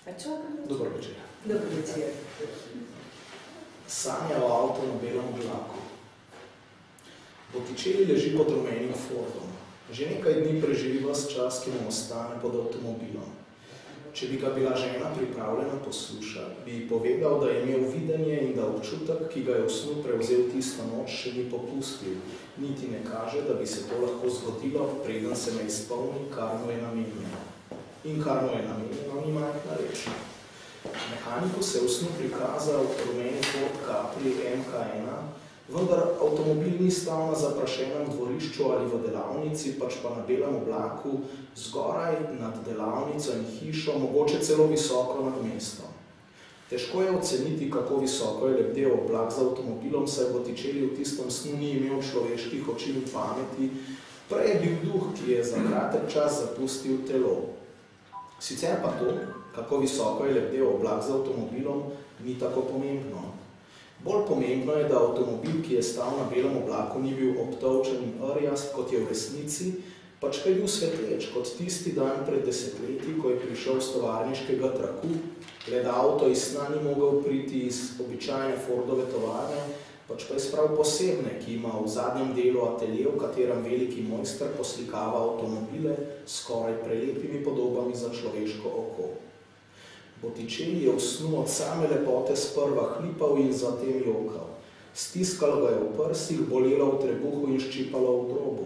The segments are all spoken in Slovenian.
Dober večer. Dober večer. Sanja o avto na belem oblaku. Botticelli leži pod rumenim Fordom. Že nekaj dni preživi ves čas, ki mu ostane pod avtomobilom. Če bi ga bila žena pripravljena poslušati, bi ji povedal, da je imel videnje in da občutek, ki ga je v snu prevzel tisto noč, še ni popustil. Niti ne kaže, da bi se to lahko zgodilo, preden se ne izpolni, kar mu je namenjeno. In kar mu je namenjeno, ni majhna reč. Mehaniku se je v snu prikazal rumeni Ford Capri MK1, vendar avtomobil ni stal na zaprašenem dvorišču ali v delavnici, pač pa na belem oblaku, zgoraj nad delavnico in hišo, mogoče celo visoko nad mestom. Težko je oceniti, kako visoko je lebdel oblak z avtomobilom, saj Botticelli v tistem snu ni imel človeških oči in pameti, prej je bil duh, ki je za kratek čas zapustil telo. Sicer pa to, kako visoko je lebdel oblak z avtomobilom, ni tako pomembno. Bolj pomembno je, da avtomobil, ki je stal na belem oblaku, ni bil obtolčen in rjast, kot je v resnici, pač pa je bil svetleč, kot tisti dan pred desetletji, ko je prišel z tovarniškega traku, le da avto iz sna ni mogel priti iz običajne Fordove tovarne, pač pa je sprav posebne, ki ima v zadnjem delu atelje, v katerem veliki mojster poslikava avtomobile s skoraj prelepimi podobami za človeško oko. Botticelli je v snu od same lepote sprva hlipal in zatem jokal. Stiskalo ga je v prsih, bolelo v trebuhu in ščipalo v drobu.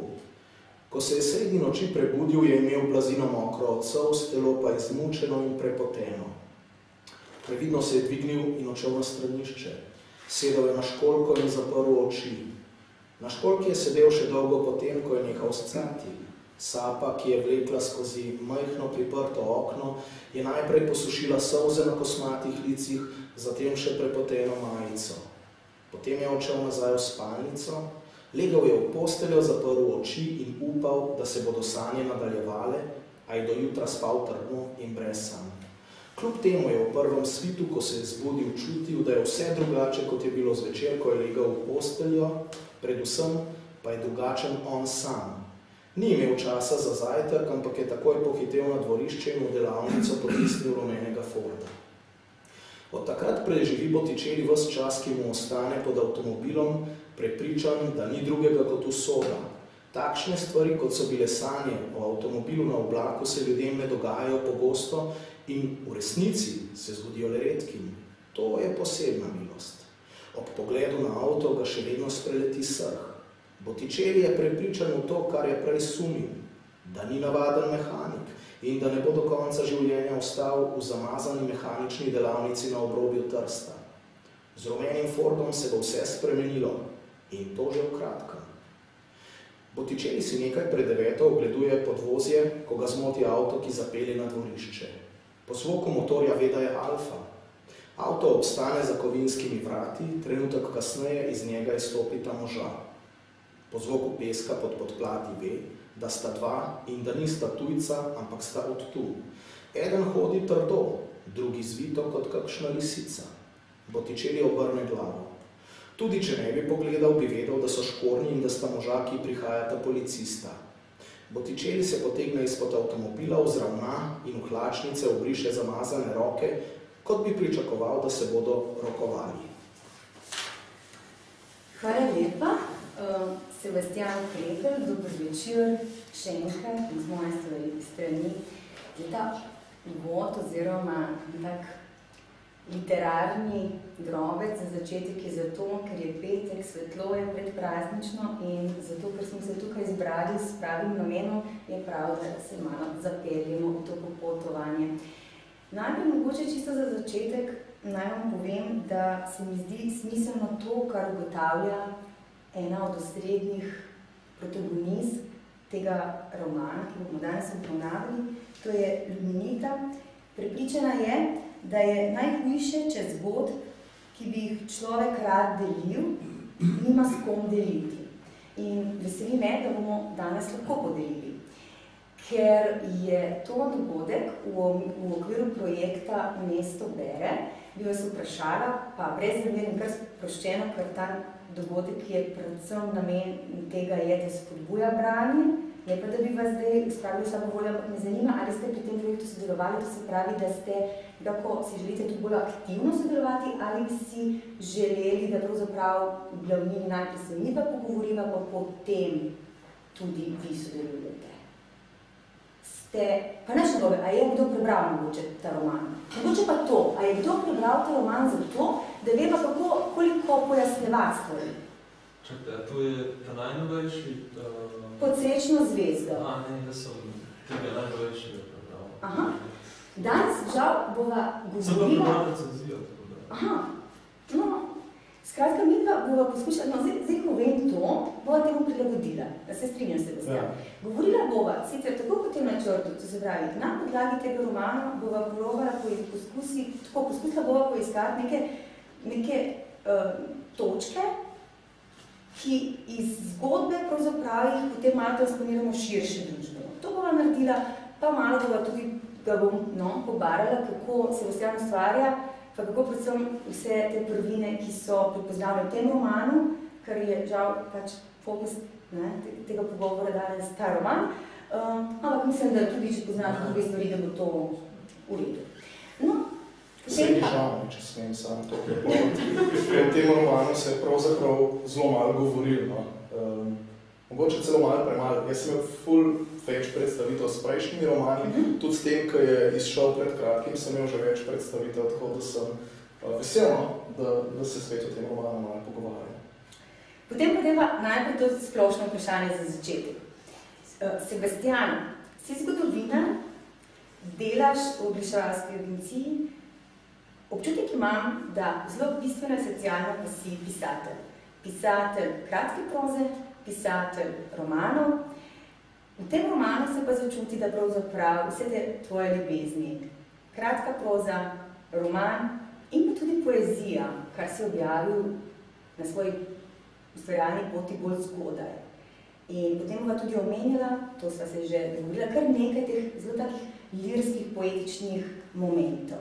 Ko se je sredi noči prebudil, je imel blazino mokro od solz, telo pa izmučeno in prepoteno. Previdno se je dvignil in odšel na stranišče. Sedel je na školjko in zaprl oči. Na školjki je sedel še dolgo potem, ko je nehal scati. Sapa, ki je vlekla skozi majhno priprto okno, je najprej posušila solze na kosmatih licih, zatem še prepoteno majico. Potem je odšel nazaj v spalnico, legel je v posteljo, zaprl oči in upal, da se bodo sanje nadaljevale, a je do jutra spal trdno in brez sanj. Kljub temu je v prvem svitu, ko se je zbudil, čutil, da je vse drugače, kot je bilo zvečer, ko je legel v posteljo, predvsem pa je drugačen on sam. Ni imel časa za zajtrk, ampak je takoj pohitel na dvorišče in v delavnico potisnil rumenega Forda. Od takrat preživi Botticelli ves čas, ki mu ostane pod avtomobilom, prepričan, da ni drugega kot usoda. Takšne stvari, kot so bile sanje o avtomobilu na oblaku, se ljudem ne dogajajo pogosto in v resnici se zgodijo le redkim. To je posebna milost. Ob pogledu na avto ga še vedno spreleti srh. Botticelli je prepričan v to, kar je prej sumil, da ni navaden mehanik in da ne bo do konca življenja ostal v zamazani mehanični delavnici na obrobju Trsta. Z rumenim Fordom se bo vse spremenilo in to že v kratkem. Botticelli si nekaj pred 9 ogleduje podvozje, ko ga zmoti avto, ki zapelje na dvorišče. Po zvoku motorja ve, da je Alfa. Avto obstane za kovinskimi vrati, trenutek kasneje iz njega izstopita moža. Po zvoku peska pod podplati ve, da sta dva in da nista tujca, ampak sta od tu. Eden hodi trdo, drugi zvito kot kakšna lisica. Botticelli obrne glavo. Tudi če ne bi pogledal, bi vedel, da so škornji in da sta moža, ki prihajata policista. Botticelli se potegne izpod avtomobila, vzravna in v hlačnice obriše zamazane roke, kot bi pričakoval, da se bodo rokovali. Hvala lepa. Sebastian Krebel, dober večer, še enkrat iz moje strani. Ta uvod oziroma tak literarni drobec za začetek je zato, ker je petek, svetlo je predpraznično in zato, ker smo se tukaj zbrali s pravim namenom, je prav, da se malo zapeljemo v to popotovanje. Najprej mogoče čisto za začetek naj vam povem, da se mi zdi smiselno to, kar ugotavlja ena od osrednjih protagonist tega romana, ki bomo danes obravnavali, to je Ludmila. Prepričana je, da je najhujše, če zgodb, ki bi jih človek rad delil, nima s kom deliti. In veseli me, da bomo danes lahko podelili. ker je to dogodek v okviru projekta Mesto bere, bi vas vprašala, pa brez namerno kar sproščeno, ker ta dogodek je predvsem namen tega je, da spodbuja branje, ne pa da bi vas zdaj spravili samo voljo, ampak me zanima, ali ste pri tem projektu sodelovali, to se pravi, da ste, kako si želite tudi bolj aktivno sodelovati, ali bi si želeli, da pravzaprav v glavnini najprej se midva pogovoriva, pa potem tudi vi sodelujete. Pa ne še dobe, a je kdo prebral mogoče ta roman? Mogoče pa to, a je kdo prebral ta roman zato, da ve pa koliko pojasnevati stvari? Čakaj, to je ta najnovejši? Pod srečno zvezdo. Ne, da sem tega najnovejšega prebral. Aha. Danes, žal, bova govorila... Sem pa prebral recenzijo, tako da. Aha. No, skratka, midva bova poskušala, no, zdaj ko vem to, bova temu prilagodila, da se strinjam se Sebastian. Ja. Govorila bova, sicer tako kot je v načrtu, to se pravi, na podlagi tega romana bova poskusila bova poiskati neke točke, ki iz zgodbe pravzaprav jih potem malo transponiramo širše družbeno. To bova naredila, pa malo bova tudi, da bom pobarala, kako Sebastian ustvarja, pa kako predvsem vse te prvine, ki so prepoznavljene v tem romanu, ker je žal pač fokus tega pogovora danes ta roman, ampak mislim, da tudi, če poznate druge stvari, da bo to v redu. No, se mi žal, če smem sam to prepovedati. V tem romanu se je pravzaprav zelo malo govoril, no. Mogoče celo malo premalo. Jaz sem imel ful več predstavitev s prejšnjimi romani, tudi s tem, ko je izšel pred kratkim, sem imel že več predstavitev, tako da sem vesel, da se svet o tem romanu malo pogovarja. Potem pa najprej to splošno vprašanje za začetek. Sebastian, si zgodovinar, delaš v oglaševalski agenciji, občutek imam, da zelo bistvena socialna pa si pisatelj. Pisatelj kratke proze, pisatelj romanov. V tem romanu se pa začuti, da pravzaprav vse te tvoje ljubezni, kratka proza, roman in pa tudi poezija, kar si objavil na svoji ustvarjalni poti bolj zgodaj. In potem bova tudi omenjala, to sva se že dogovorila, kar nekaj teh zelo takih lirskih, poetičnih momentov.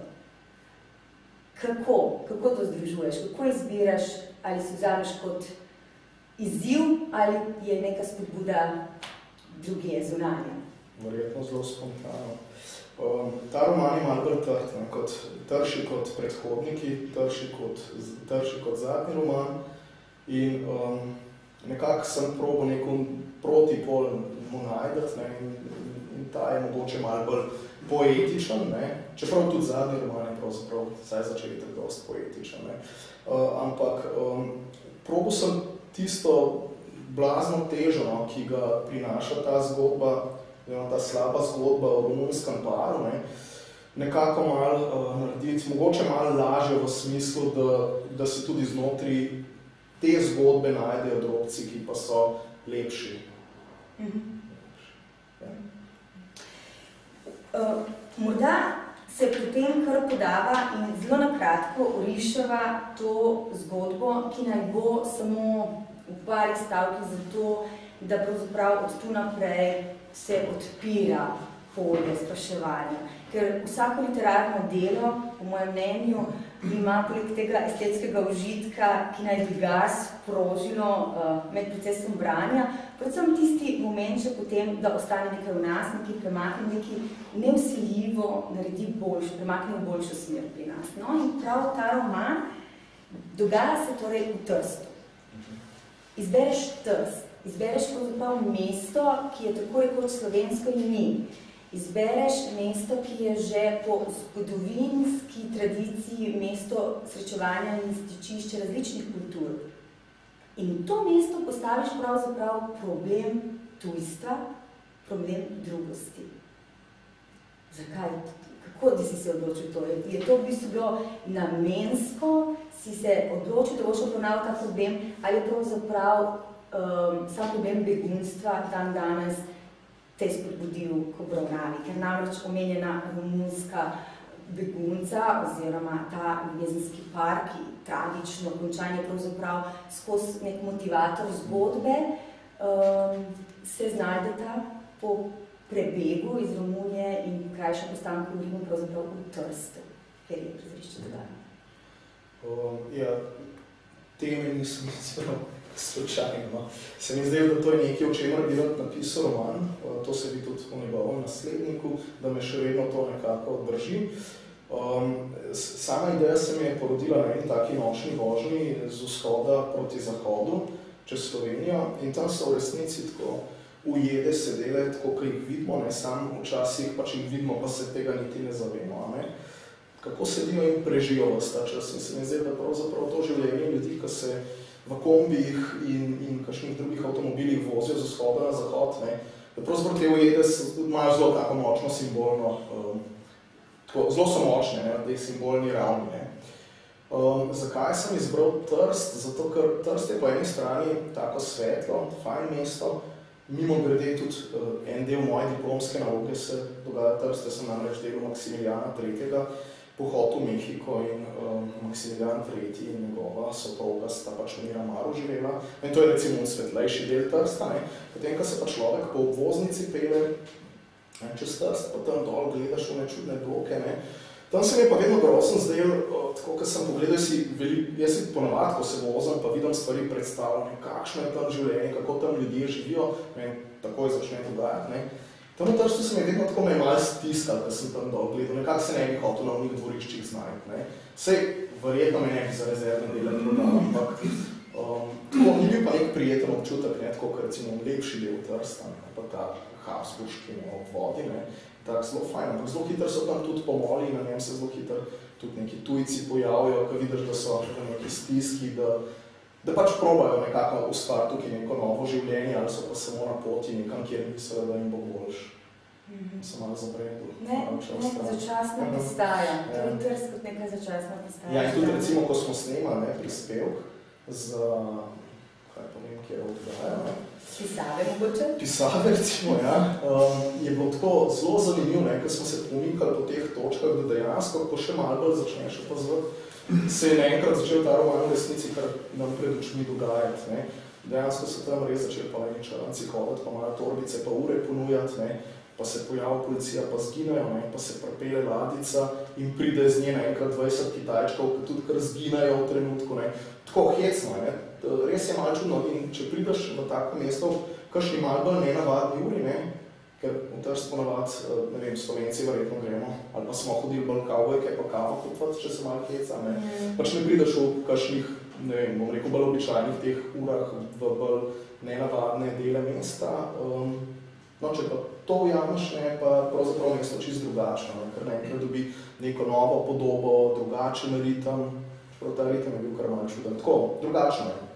Kako to združuješ? Kako izbiraš, ali si vzameš kot izziv, ali je neka spodbuda drugje, zunanja? Verjetno zelo spontano. Ta roman je malo bolj trši kot predhodniki, trši kot zadnji roman in nekako sem probal neko protipol mu najdeti in ta je mogoče malo bolj poetičen, čeprav tudi zadnji roman je pravzaprav vsaj začetek dosti poetičen. Ampak probal sem tisto blazno težo, ki ga prinaša ta zgodba, ta slaba zgodba o romunskem paru, nekako malo narediti, mogoče malo lažje v smislu, da se tudi znotraj te zgodbe najdejo drobci, ki pa so lepši. Morda se potem kar podava in zelo nakratko oriševa to zgodbo, ki naj bo samo v parih stavkih za to, da pravzaprav od tu naprej se odpira polje spraševanja. Ker vsako literarno delo, po mojem mnenju, ima poleg tega estetskega užitka, ki naj bi ga sprožilo med procesom branja, predvsem tisti moment, že potem, da ostane nekaj v nas, nekaj premakne, nekaj nevsiljivo naredi boljšo, premakne v boljšo smer pri nas. No, in prav ta roman dogaja se torej v Trstu. Izbereš Trst, izbereš pravzaprav mesto, ki je tako rekoč slovensko ime. Izbereš mesto, ki je že po zgodovinski tradiciji mesto srečevanja in stičišče različnih kultur. In to mesto postaviš pravzaprav problem tujstva, problem drugosti. Zakaj? Kako si se odločil to? Je to v bistvu bilo namensko, si se odločil, da boš obravnaval ta problem, ali je pravzaprav sam problem begunstva dan danes te spodbudil k obravnavi, ker namreč omenjena romunska begunca oziroma ta ljubezenski par, ki tragično končanje pravzaprav skozi nek motivator zgodbe, se znajdeta po prebegu iz Romunije in krajšem postanku v Rimu, pravzaprav v Trstu, ker je prizorišče tega. Ja, teme nisem zelo slučajno. Se mi zdaj, da to je nekaj, o čemer bi rad napisal roman, to se vidi tudi v njegovem nasledniku, da me še vedno to nekako drži. Sama ideja se mi je porodila na en taki nočni vožnji z vzhoda proti zahodu, čez Slovenijo, in tam so v resnici tako ujede sedele, tako, ko jih vidimo, ne, sam včasih pač jih vidimo, pa se tega niti ne zavemo, ne. Kako sedijo in prežijo vas ta čas. In se mi zdi, da pravzaprav to življenje ljudi, ki se v kombijih in kakšnih drugih avtomobilih vozijo z vzhoda na zahod, ne, da pravzaprav te ujede imajo zelo tako močno simbolno, zelo so močne, ne, na teh simbolni ravni, ne. Zakaj sem izbral Trst? Zato, ker Trst je po eni strani tako svetlo, fajn mesto, mimo grede tudi en del moje diplomske naloge se dogaja Trst, sem namreč delal Maksimilijana III. Pohod v Mehiko in Maksimilijan III. In njegova soproga sta pač v Miramaru živela. In to je recimo svetlejši del Trsta, ne. Potem, ko se pa človek po obvoznici pele čez Trst, pa tam dol gledaš v nečudne doke, ne. Tam se mi je pa vedno grozno zdel, tako, ko sem pogledal, jaz si ponavad, ko se vozim, pa vidim stvari predstavljene, kakšno je tam življenje, kako tam ljudje živijo, ne, takoj začne dogajati, ne. Tam v Trstu se mi je vedno tako me malo stiskal, ko sem tam dol gledal, nekako se ne bi hotel na onih dvoriščih znajti, ne. Sej, verjetno me ne bi za rezervne dele prodal, ampak tako ni bil pa nek prijeten občutek, ne, tako, ker recimo lepši del Trsta, ne, pa ta Habsburški ob vodi, ne. Tako zelo fajn, ampak zelo hitro so tam tudi pomoli, na njem se zelo hitro tudi neki tujci pojavijo, ko vidiš, da so v neki stiski, da pač probajo nekako ustvariti tukaj neko novo življenje, ali so pa samo na poti nekam, kjer mislijo, da jim bo boljš. Sem malo zabredil. Ne, začasna postaja. To je Trst kot neka začasna postaja. Ja, in tudi recimo, ko smo snemali prispevk za, kaj pa vem, kjer odgajajo, ne? Pisave mogoče? Pisave, recimo, ja. Je bilo tako zelo zanimivo, ne, ko smo se pomikali po teh točkah, da dejansko, ko še malo bolj začneš opazovati, se je naenkrat začel ta roman v resnici, kar nam pred očmi dogajati, ne. Dejansko so tam res začeli pa eni čaranci hoditi, pa malo torbice, pa ure ponujati, ne. Pa se pojavi policija, pa zginejo, ne, pa se prepele ladica in pride z nje naenkrat 20 Kitajčkov, ki tudi kar zginejo v trenutku, ne. Tako hecno, ne. Res je malo čudno in če prideš v tako mesto, kakšni malo bolj nenavadni uri, ne, ker v Trst ponavad, ne vem, Slovenci verjetno gremo, ali pa smo hodili bolj kavbojke, pa kavo kupovati, če se malo heca, ne. Pač ne prideš v kakšnih, ne vem, bom rekel, bolj običajnih teh urah v bolj nenavadne dele mesta. No, če pa to ujameš, ne, pa pravzaprav mesto čisto drugačno, ne, ker nekaj dobi neko novo podobo, drugačen ritem, čeprav ta ritem je bil kar malo čuden. Tako, drugačno je.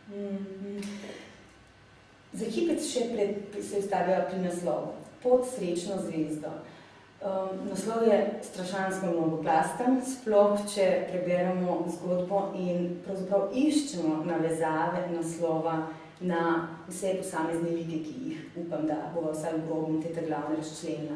Za hipec še se ustavljajo pri naslovu. Pod srečno zvezdo. Naslov je strašansko mnogoplasten, sploh če preberemo zgodbo in pravzaprav iščemo navezave naslova na vse posamezne like, ki jih upam, da bova vsaj v grobu teta glavna razčlenila.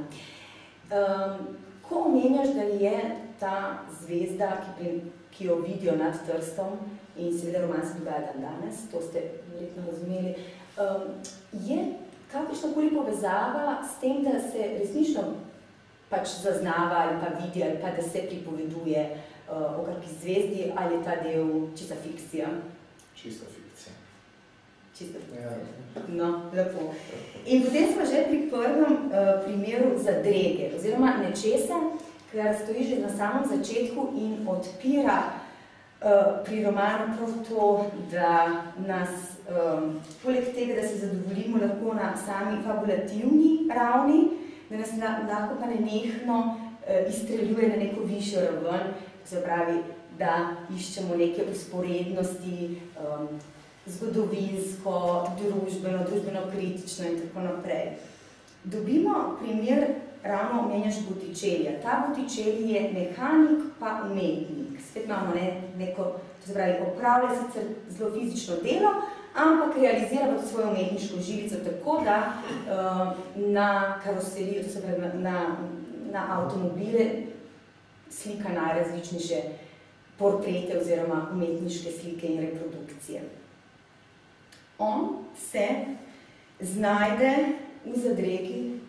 Ko omenjaš, da je ta zvezda, ki jo vidijo nad Trstom, in seveda roman se dogaja dan danes, to ste verjetno razumeli, je kakršnakoli povezava s tem, da se resnično pač zaznava ali pa vidi, ali pa da se pripoveduje o kakšni zvezdi, ali je ta del čista fikcija? Čista fikcija. Čista fikcija. No, lepo. In potem smo že pri prvem primeru zadrege, oziroma nečesa, kar stoji že na samem začetku in odpira pri romanu prav to, da nas, poleg tega, da se zadovoljimo lahko na sami fabulativni ravni, da nas lahko pa nenehno izstreljuje na neko višjo raven, se pravi, da iščemo neke usporednosti, zgodovinsko, družbeno kritično in tako naprej. Dobimo primer, ravno omenjaš Botticelija. Ta Botticelli je mehanik pa umetnik. Spet imamo neko, to se pravi, opravlja sicer zelo fizično delo, ampak realizira pa svojo umetniško žilico tako, da na karoserijo, to se pravi, na avtomobile slika najrazličnejše portrete oziroma umetniške slike in reprodukcije. On se znajde v zadregi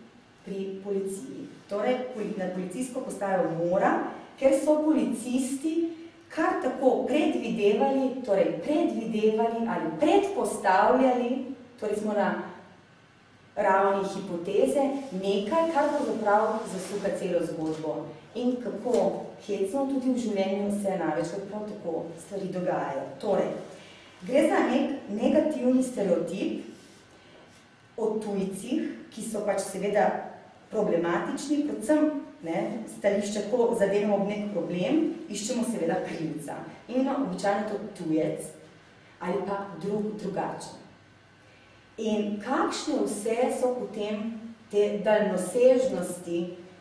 pri policiji. Torej, na policijsko postajo mora, ker so policisti kar tako predvidevali ali predpostavljali, torej smo na ravni hipoteze, nekaj, kar pravzaprav zasuka celo zgodbo. In kako hecno tudi v življenju se največkrat prav tako stvari dogajajo. Torej, gre za nek negativni stereotip o tujcih, ki so pač seveda problematični, predvsem stališče, ko zadevamo ob nek problem, iščemo seveda krivca. In običajno to tujec ali pa drugačen. In kakšne vse so potem te daljnosežnosti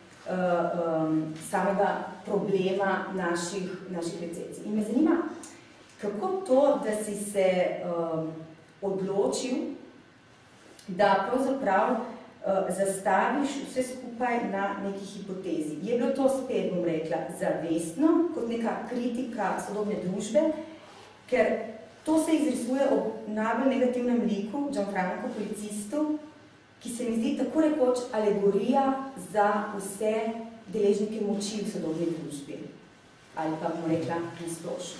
samega problema naših recepcij. In me zanima, kako to, da si se odločil, da pravzaprav zastaviš vse skupaj na neki hipotezi. Je bilo to spet, bom rekla, zavestno, kot neka kritika sodobne družbe, ker to se izrisuje ob najbolj negativnem liku, Gianfranco policistu, ki se mi zdi tako rekoč alegorija za vse deležnike moči v sodobni družbi. Ali pa bomo rekla na splošno.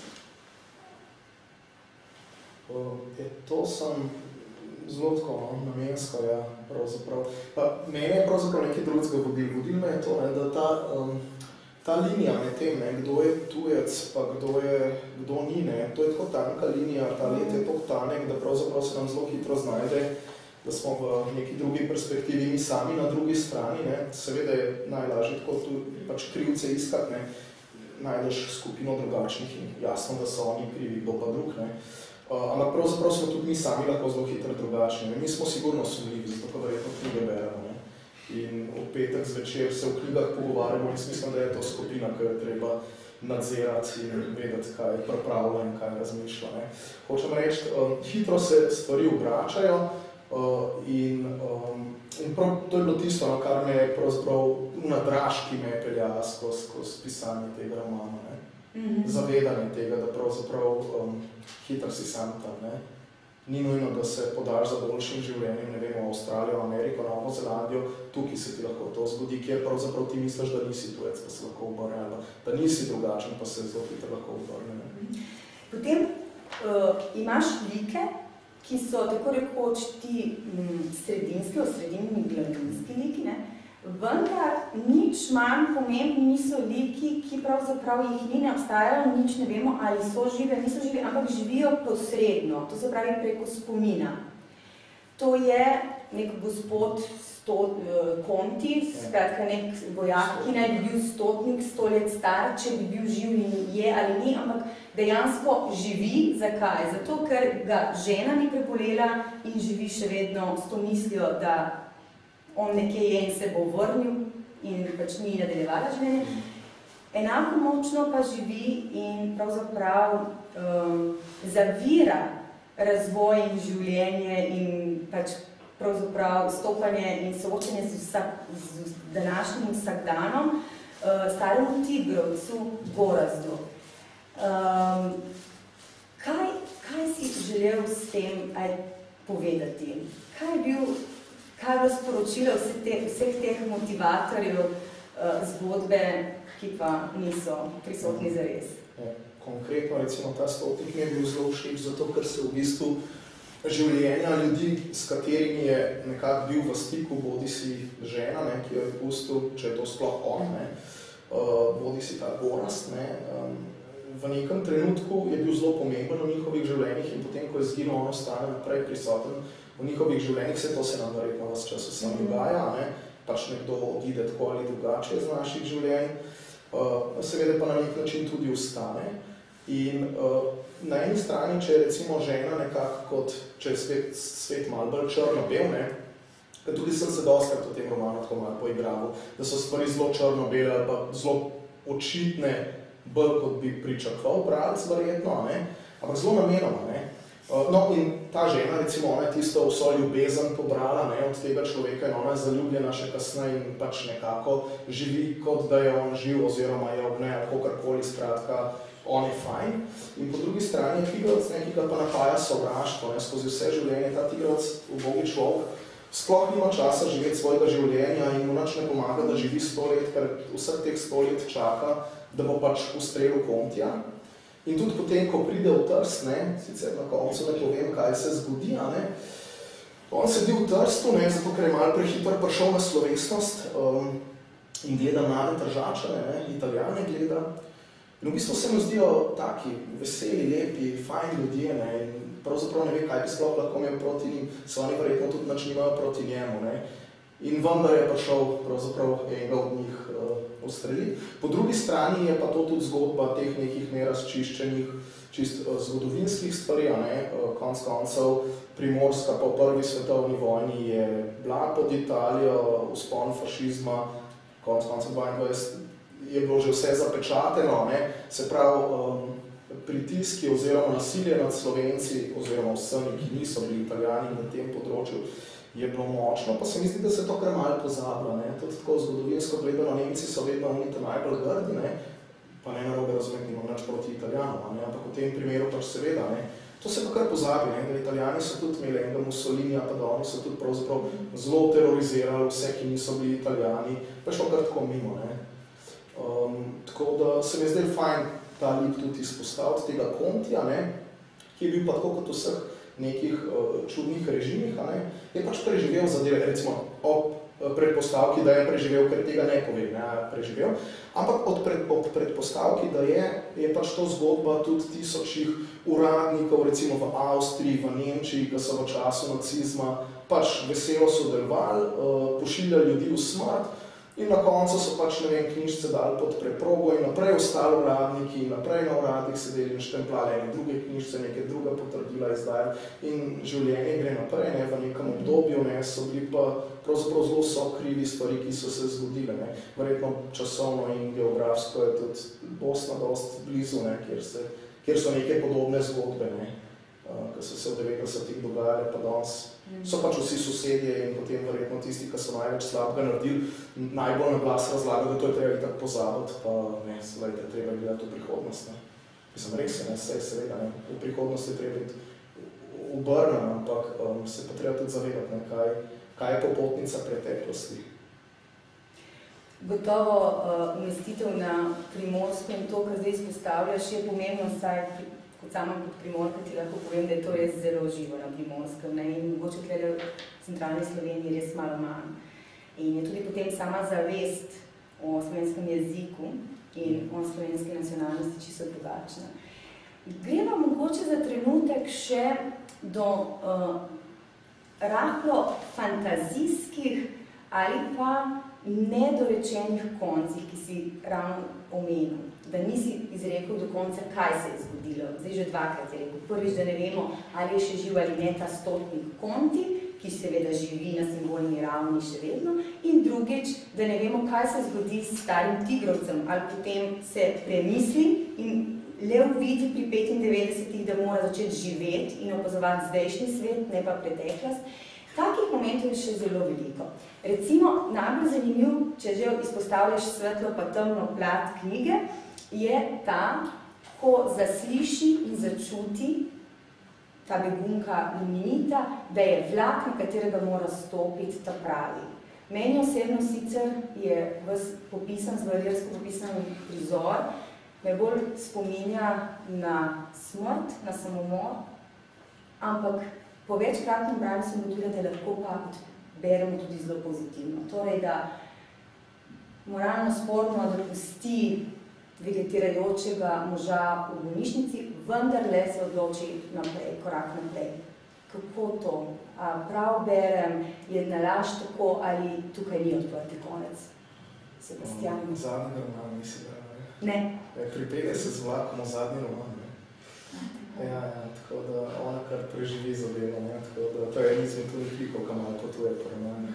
To sem zelo tako namensko, ja, pravzaprav. Mene je pravzaprav nekaj drugega vodil. Vodil me je to, da ta linija med tem, kdo je tujec, pa kdo ni, to je tako tanka linija, ta let je tako tanek, da pravzaprav se nam zelo hitro znajde, da smo v neki drugi perspektivi mi sami na drugi strani. Seveda je najlažje tako tu pač krivce iskati, najdeš skupino drugačnih in jasno, da so oni krivi, kdo pa drug. Ampak pravzaprav smo tudi mi sami lahko zelo hitro drugačni. Mi smo sigurno sumljivi, zato pa verjetno knjige beremo. In v petek zvečer se v knjigah pogovarjamo in mislim, da je to skupina, ki jo treba nadzirati in vedeti, kaj pripravlja in kaj razmišlja. Hočem reči, hitro se stvari obračajo in prav to je bilo tisto, kar me je pravzaprav na dražki me peljala skozi pisanje tega romana. Zavedanje tega, da pravzaprav hitro si sam tam. Ni nujno, da se podaš za boljšim življenjem, ne vem, v Avstralijo, Ameriko, Novo Zelandijo, tukaj se ti lahko to zgodi, kjer pravzaprav ti misliš, da nisi tujec, pa se lahko obrne, ali da nisi drugačen, pa se zelo hitro lahko obrne. Potem imaš like, ki so tako rekoč ti sredinski, osredinni glavninski liki, vendar nič manj pomembni niso liki, ki pravzaprav jih ne obstajajo, nič ne vemo, ali so žive, niso žive, ampak živijo posredno, to se pravi preko spomina. To je nek gospod Conti, skratka nek vojak, ki naj bi bil stotnik, 100 let star, če bi bil živ in je ali ni, ampak dejansko živi. Zakaj? Zato, ker ga žena ni prebolela in živi še vedno s to mislijo, da on nekje je in se bo vrnil in pač ni nadaljevala življenje. Enako močno pa živi in pravzaprav zavira razvoj in življenje in pač pravzaprav stopanje in soočenje z današnjim vsakdanom staremu tigrovcu Gorazdu. Kaj si želel s tem povedati? Kaj je bilo sporočilo vseh teh motivatorjev zgodbe, ki pa niso prisotni zares? Konkretno, recimo, ta stotnik mi je bil zelo všeč, zato ker se v bistvu življenja ljudi, s katerimi je nekako bil v stiku, bodi si žena, ki jo je pustil, če je to sploh on, bodi si ta Gorazd, v nekem trenutku je bil zelo pomemben v njihovih življenjih in potem, ko je zginil, on ostane naprej prisoten v njihovih življenjih, se to se nam verjetno ves čas vsem dogaja, pač nekdo odide tako ali drugače iz naših življenj, seveda pa na nek način tudi ostane. In na eni strani, če je recimo žena nekako kot, če je svet malo bolj črno-bel, tudi sem se dostakrat v tem romanu tako malo poigraval, da so stvari zelo črno-bele ali pa zelo očitne, bolj kot bi pričakoval bralec verjetno, ampak zelo namenoma. No in ta žena, recimo, ona je tisto vso ljubezen pobrala od tega človeka in ona je zaljubljena še kasneje in pač nekako živi, kot da je on živ oziroma je ob njej, kakorkoli, skratka, on je fajn. In po drugi strani je tigrovec, ki ga pa napaja sovraštvo, skozi vse življenje. Ta tigrovec, ubogi človek, sploh nima časa živeti svojega življenja in mu nič ne pomaga, da živi 100 let, ker vseh teh 100 let čaka, da bo pač ustrelil Kontija. In tudi potem, ko pride v Trst, sicer na koncu ne povem, kaj se zgodi, on sedi v Trstu, zato ker je malo prehitro prišel na slovesnost in gleda mlade Tržačane, Italijane gleda. In v bistvu se mu zdijo taki veseli, lepi, fajn ljudje, in pravzaprav ne ve, kaj bi sploh lahko imel proti njim, se oni verjetno tudi nič nimajo proti njemu. In vendar je prišel pravzaprav enega od njih ustreliti. Po drugi strani je pa to tudi zgodba teh nekih nerazčiščenih, čist zgodovinskih stvari, konec koncev Primorska po prvi svetovni vojni je bila pod Italijo, vzpon fašizma, konec koncev 22 je bilo že vse zapečateno, se pravi pritiski oziroma nasilje nad Slovenci oziroma vsemi, ki niso bili Italijani na tem področju, je bilo močno, pa se mi zdi, da se to kar malo pozablja. Tudi tako zgodovinsko gledano, Nemci so vedno unite najbolj grdi, pa ne narobe razumeti, nimam nič proti Italijanom, ampak v tem primeru pač seveda, to se pa kar pozabi, da Italijani so tudi imeli enega Mussolinija, pa da oni so tudi pravzaprav zelo terorizirali vse, ki niso bili Italijani, pa šlo kar tako mimo. Tako da se mi je zdaj fajn ta lik tudi izpostaviti tega Kontija, ki je bil pa tako kot vseh nekih čudnih režimih, je pač preživel zadeve, recimo ob predpostavki, da je preživel, ker tega ne povem, preživel, ampak ob predpostavki, da je pač to zgodba tudi tisočih uradnikov, recimo v Avstriji, v Nemčiji, ki so v času nacizma pač veselo sodelovali, pošiljali ljudi v smrt, in na koncu so pač, knjižce dali pod preprogo in naprej ostali uradniki, in naprej na uradnik sedeli in štemplali ene druge knjižce, neke druga potrdila izdajali in življenje gre naprej, v nekem obdobju, so bili pa pravzaprav zelo sokrivi stvari, ki so se zgodile. Verjetno časovno in geografsko je tudi Bosna dosti blizu, kjer so neke podobne zgodbe, ki so se v 90-ih dogajale, pa danes so pač vsi sosedje in potem verjetno tisti, ki so največ slabega naredili, najbolj na glas razlagali, da to je treba tako pozabiti, pa je treba gledati v prihodnost. Mislim, res je, seveda, v prihodnosti je treba biti obrnen, ampak se pa treba tudi zavedati, kaj je popotnica preteklosti. Gotovo umestitev na Primorsko in to, kar zdaj izpostavljaš, je pomembno, saj kot sama kot Primorka ti lahko povem, da je to res zelo živo na Primorskem, in mogoče tukaj v centralni Sloveniji res malo manj. In je tudi potem sama zavest o slovenskem jeziku in o slovenski nacionalnosti čisto drugačna. Gremo mogoče za trenutek še do rahlo fantazijskih ali pa nedorečenih koncih, ki si ravno omenil, da nisi izrekel do konca, kaj se je zgodilo. Zdaj že dvakrat je rekel. Prvič, da ne vemo, ali je še živ ali ne ta stotnik Konti, ki seveda živi na simbolni ravni še vedno, in drugič, da ne vemo, kaj se zgodi s starim Tigrovcem, ali potem se premisli in le uvidi pri 95-ih, da mora začeti živeti in opazovati zdajšnji svet, ne pa preteklost. Takih momentov je še zelo veliko. Recimo, najbolj zanimiv, če že izpostavljaš svetlo pa temno plat knjige, je ta, ko zasliši in začuti ta begunka Luminita, da je vlak, na katerega mora stopiti, ta pravi. Meni osebno sicer je popisan, zvarirsko popisan prizor, me bolj spominja na smrt, na samomor, ampak po večkratnem branju sem ugotovila, da lahko pa beremo tudi zelo pozitivno. Torej, da moralno sporno dopusti vegetirajočega moža v bolnišnici, vendarle se odloči naprej, korak naprej. Kako to? A prav berem, je nalaž tako ali tukaj ni odprti konec? Sebastian? Zadnji roman, mislim, da ne. Pripelje se z vlakom v zadnji roman. Ja, tako da ona kar preživi zadevo, tako da to je izmed tudi klikov, ki malo potuje po romanu.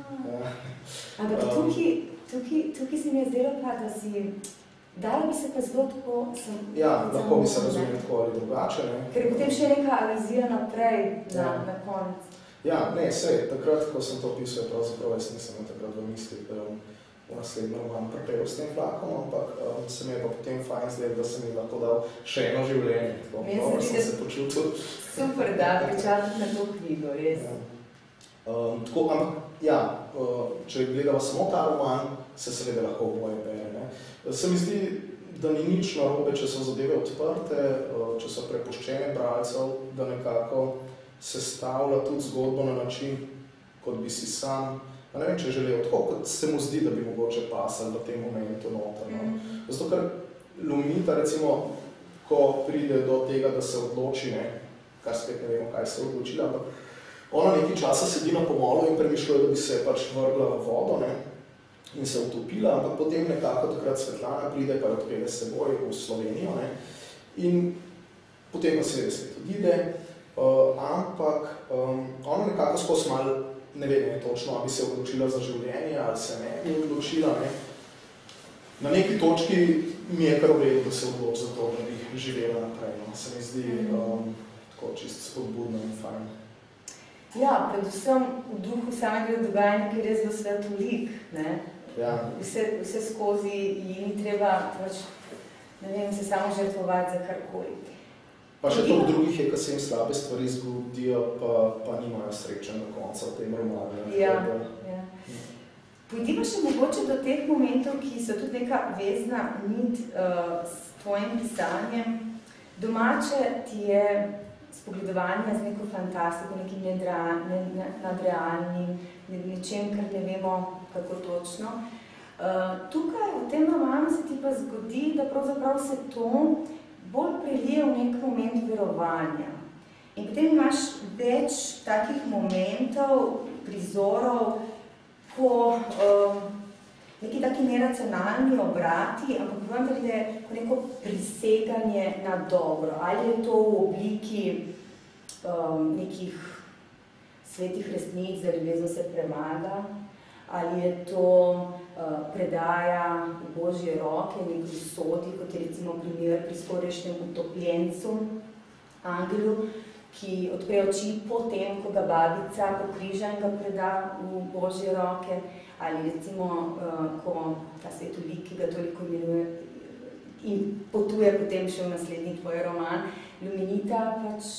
Ampak tukaj se mi je zdelo pa, da si, dalo bi se pa zelo tako... Ja, lahko bi se razumeli tako ali drugače. Ker je potem še neka aluzija naprej na konec. Ja, ne, sej, takrat, ko sem to pisal, pravzaprav jaz nisem takrat v misli, v naslednjem romanu prepel s tem vlakom, ampak se mi je pa potem fajn zdaj, da sem mi lahko dal še eno življenje. Tako, dobro sem se počutil. Super, da pričakati na to knjigo, res. Če gledava samo ta roman, se seveda lahko oboje bere. Ne? Se mi zdi, da ni nič narobe, če so zadeve odprte, če so prepuščene bralcev, da nekako sestavlja tudi zgodbo na način, kot bi si sam, ne vem, če želel, tako kot se mu zdi, da bi mogoče pasal v tem momentu noter. No? Zato, ker Luminita, recimo, ko pride do tega, da se odloči, ne, kar spet ne vemo, kaj se je odločila, ampak ona nekaj časa sedi na pomolu in premišljuje, da bi se pač vrgla v vodo, ne, in se utopila, ampak potem nekako takrat Svetlana pride, pa jo odpelje s seboj v Slovenijo, ne, in potem pa seveda spet odide, ampak ona nekako skozi malo, ne vem, točno, ali bi se odločila za življenje, ali se ne bi odločila, ne. Na neki točki mi je kar v redu, da se odloči za to, da bi živela naprej, no. Se mi zdi tako čisto spodbudno in fajn. Ja, predvsem v duhu samega dogajanja, ki je res v svetu lik, ne. Ja. Vse skozi ji ni treba, ne vem, se samo žrtvovati za karkoli. Pa še toliko drugih je, ko se jim slabe stvari zgodijo, pa nimajo sreče na konca v tem romanu. Ja. Pojdiva še mogoče do teh momentov, ki so tudi neka vezna nit s tvojim pisanjem. Domače ti je spogledovanje z neko fantastiko, nekim nadrealnim, nečem, kar ne vemo kako točno. Tukaj v tem romanu se ti pa zgodi, da pravzaprav se to bolj prelije v nek moment verovanja. In potem imaš več takih momentov, prizorov, ko neki taki neracionalni obrati, ampak vendar je neko priseganje na dobro. Ali je to v obliki nekih svetih resnic, da ljubezen se premaga, ali je to predaja v Božje roke, nekaj sodi, kot je recimo primer pri skorajšnjem utopljencu, angelu, ki odpre oči potem, ko ga babica pokriža in ga preda v Božje roke, ali recimo, ko ta svetolik, ki ga toliko imenuje in potuje potem še v naslednji tvoj roman, Luminita pač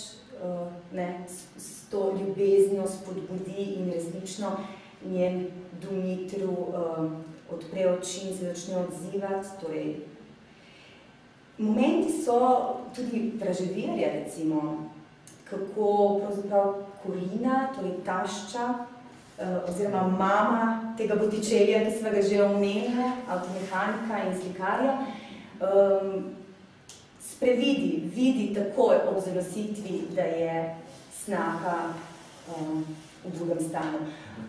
s to ljubeznijo spodbudi in resnično njen Dumitru odpre oči in se začne odzivati. Torej, momenti so tudi tražedirja, recimo, kako pravzaprav Korina, torej tašča, oziroma mama tega Botticellia, ki sva ga že omenila, avtomehanika in slikarja, vidi takoj ob zanositvi, da je snaha v drugem stanu.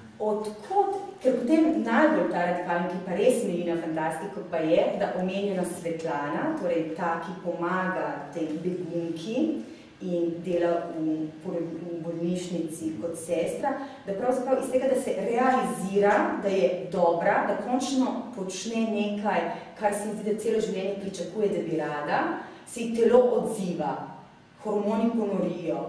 Ker potem najbolj ta radikalni, ki pa res meji na fantastiko, pa je, da omenjena Svetlana, torej ta, ki pomaga tej begunki, in dela v bolnišnici kot sestra, da pravzaprav iz tega, da se realizira, da je dobra, da končno počne nekaj, kar se zdi, da celo življenje pričakuje, da bi rada, se ji telo odziva, hormoni ponorijo,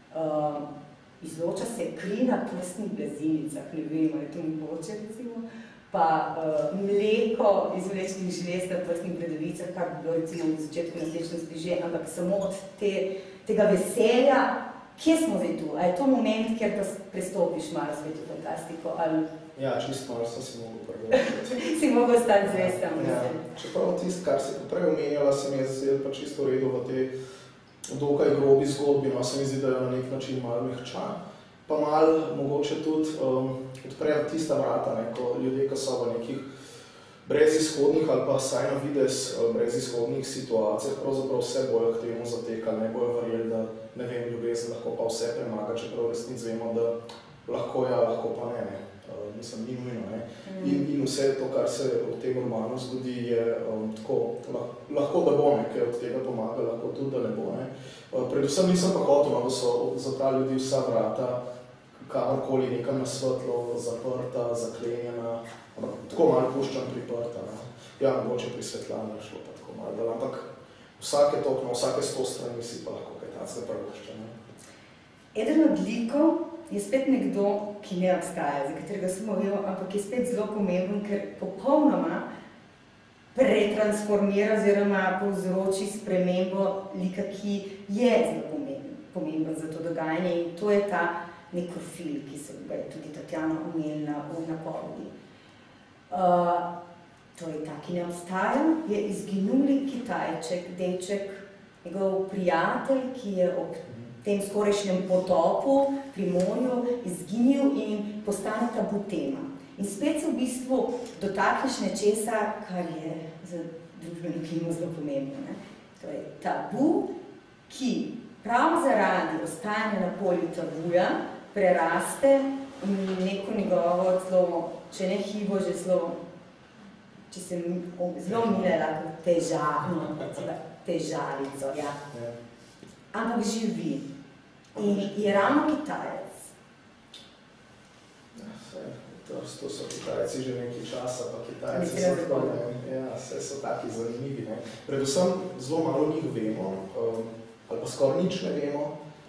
izloča se kri na prstnih blazinicah, ne vem, ali to mogoče recimo, pa mleko iz mlečnih žlez na prstnih predovicah, kar bi bilo recimo v začetku nasledčnosti že, ampak samo od tega veselja, kje smo zdaj tu? A je to moment, kjer pa prestopiš malo svetu fantastiko? Ali... Ja, čisto malo sem si mogel prvočiti. Si mogel stati zvestam. Ja. Čeprav tisto, kar si prej omenjala, se mi je zdaj pa čisto v redu v tej dokaj grobi zgodbi, no se mi zdi, da jo na nek način malo mehča. Pa malo mogoče tudi odprejo tista vrata, ne, ko ljudje, ki so v nekih brezizhodnih ali pa saj na videz brezizhodnih situacijah, pravzaprav vse bojo k temu zatekali, ne bojo verjeli, da ne vem, ljubezen lahko pa vse premaga, čeprav resnic vemo, da lahko ja, lahko pa ne. Mislim, ni nujno, ne. In vse to, kar se v tem romanu zgodi, je tako, lahko da bo, ne, ker od tega pomaga, lahko tudi, da ne bo, ne. Predvsem nisem pa hotel, da so za ta ljudi vsa vrata, kamorkoli nekam na svetlo, zaprta, zaklenjena, tako malo puščam priprta. Ne. Ja, mogoče pri Svetlani šlo pa tako malo, ampak vsake tokno, vsake 100 strani si pa lahko kaj tacga prvošča. Eden od likov je spet nekdo, ki ne obstaja, za katerega sem ovel, ampak je spet zelo pomemben, ker popolnoma pretransformira oziroma povzroči spremembo lika, ki je zelo pomemben za to dogajanje, in to je ta nekrofil, ki so ga tudi Tatjana omenila v napovedi. Torej, ta, ki ne obstaja, je izginuli Kitajček, deček, njegov prijatelj, ki je ob tem skorajšnjem potopu pri morju izginil in postane tabu tema. In spet se v bistvu dotakneš nečesa, kar je za družbeno klimo zelo pomembno. Ne? Torej, tabu, ki prav zaradi ostajanja na polju tabuja preraste in neko njegovo zelo, če ne hibo, že zelo, če se zelo milela težavico, ja. Ampak živi. In je ravno Kitajec. To so Kitajci že nekaj časa, pa Kitajci so tako, so taki zanimivi. Ne. Predvsem zelo malo njih vemo, ali pa skoraj nič ne vemo.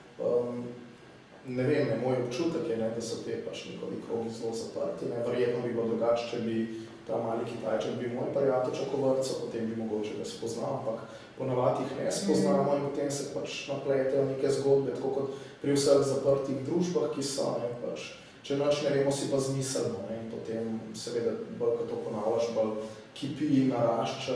Ne vem, moj občutek je, da so te pač njihovi krogi zelo zaprti. Verjetno bi bilo drugače, če bi ta mali Kitajček bil moj prijateljček v vrtcu, potem bi mogoče ga spoznal, ampak ponavadi jih ne spoznamo in potem se pač napletejo neke zgodbe, tako kot pri vseh zaprtih družbah, ki so, pač, če nič ne vemo, si pa zmislimo, in potem seveda bolj, ko to ponavljaš, bolj kipi in narašča.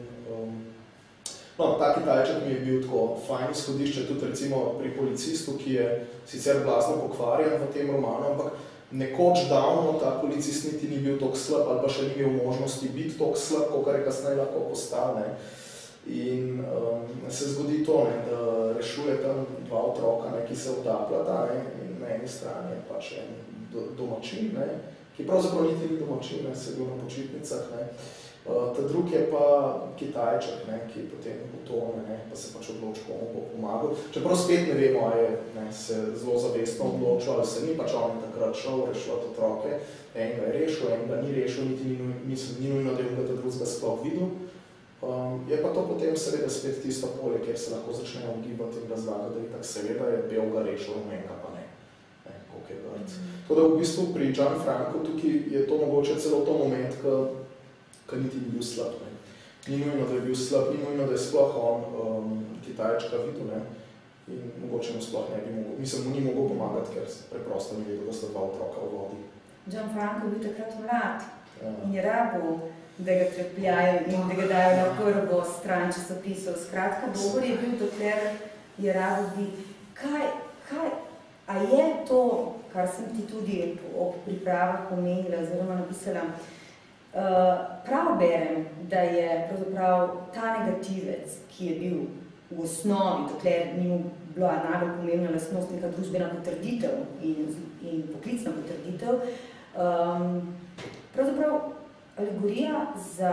No, ta Kitajček mi je bil tako fajn izhodišče, tudi recimo pri policistu, ki je sicer blazno pokvarjen v tem romanu, ampak nekoč davno ta policist niti ni bil toliko slab, ali pa še ni imel možnosti biti toliko slab, kakor je kasneje lahko postal. In se zgodi to, da rešuje tam dva otroka, ki se utapljata, in na eni strani je pač en domačin, ki pravzaprav niti ni domačin, se je bil na počitnicah. Ta drug je pa Kitajček, ki potem utone, pa se pač odloči, komu bo pomagal. Čeprav spet ne vemo, ali je se zelo zavestno odločil, ali se ni pač on takrat šel rešiti otroke. Enega je rešil, enega ni rešil, niti ni nujno, da je ta drugega sploh videl. Je pa to potem seveda spet tisto polje, kjer se lahko začne ugibati in razlagati, da je tak seveda je bil ga rešil, enega pa ne. Koliko je vrc. Tako da v bistvu pri Gianfrancu tukaj je to mogoče celo to moment, ki niti ni bil slab. Ni nujno, da je bil slab, ni nujno, da je sploh on Kitajčka videl, in mogoče mu sploh ne bi mogel, mislim, mu ni mogel pomagati, ker preprosto ni vedel, da sta dva otroka v vodi. Gianfranco je bil takrat mlad in je rabil, da ga trepljajo in da ga dajo na prvo stran časopisov. Skratka, dober je bil, dokler je rabil biti. A je to, kar sem ti tudi ob pripravah omenila, oziroma napisala, prav berem, da je pravzaprav ta negativec, ki je bil v osnovi, dokler ni mu bila najbolj pomembna lastnost neka družbena potrditev in poklicna potrditev, pravzaprav alegorija za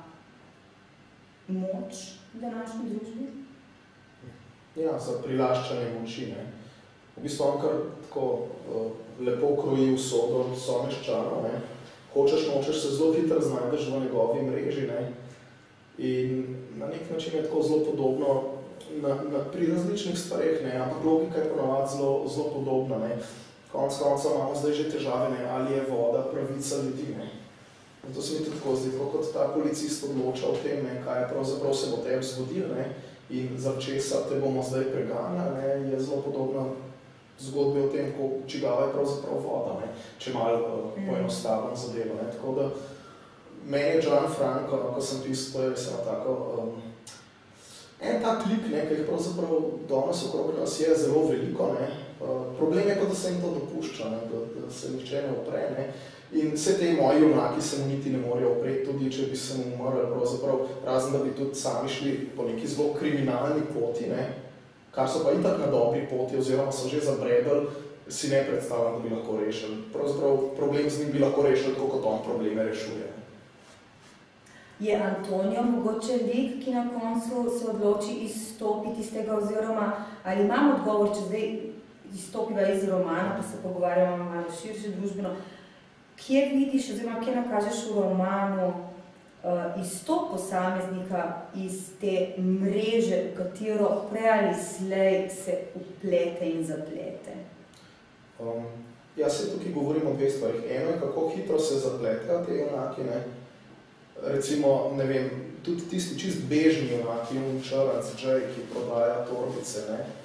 moč v današnji družbi? Ja, za prilaščanje moči, V bistvu on kar tako lepo kroji usodo someščana, Hočeš, nočeš, se zelo hitro znajdeš v njegovi mreži, in na nek način je tako zelo podobno pri različnih stvareh, ampak logika je ponavadi zelo podobna, Konec konca imamo zdaj že težave, ali je voda pravica ljudi, To se mi tudi tako zdi, kot ta policist odloča o tem, kaj je pravzaprav se bo tebi zgodil, in za česa te bomo zdaj preganjali, je zelo podobno zgodbe o tem, čigava je pravzaprav voda, če malo poenostavim zadevo. Tako da meni je Gianfranco, ko sem pisal, to je res tako, en tak lik, ki jih pravzaprav danes okrog nas je zelo veliko, problem je pa, da se jim to dopušča, da se nihče ne opre, in vse te moji junaki se mu niti ne morejo opreti, tudi če bi se mu morali pravzaprav, razen da bi tudi sami šli po neki zelo kriminalni poti, kar so pa itak na dobri poti, oziroma so že zabredali, si ne predstavljam, da bi lahko rešili. Pravzaprav problem z njim bi lahko rešili, tako kot on probleme rešuje. Je Antonijo mogoče lik, ki na koncu se odloči izstopiti iz tega, oziroma ali imam odgovor, če zdaj izstopiva iz romana, pa se pogovarjamo malo širše družbeno, kje vidiš, oziroma kje nakažeš v romanu izstop posameznika iz te mreže, v katero prej ali slej se uplete in zaplete? Jaz se tukaj govorim o dveh stvarih. Eno je, kako hitro se zapletejo te junaki, Recimo, ne vem, tudi tisti čist bežni junaki, črnc, Jay, ki prodaja torbice,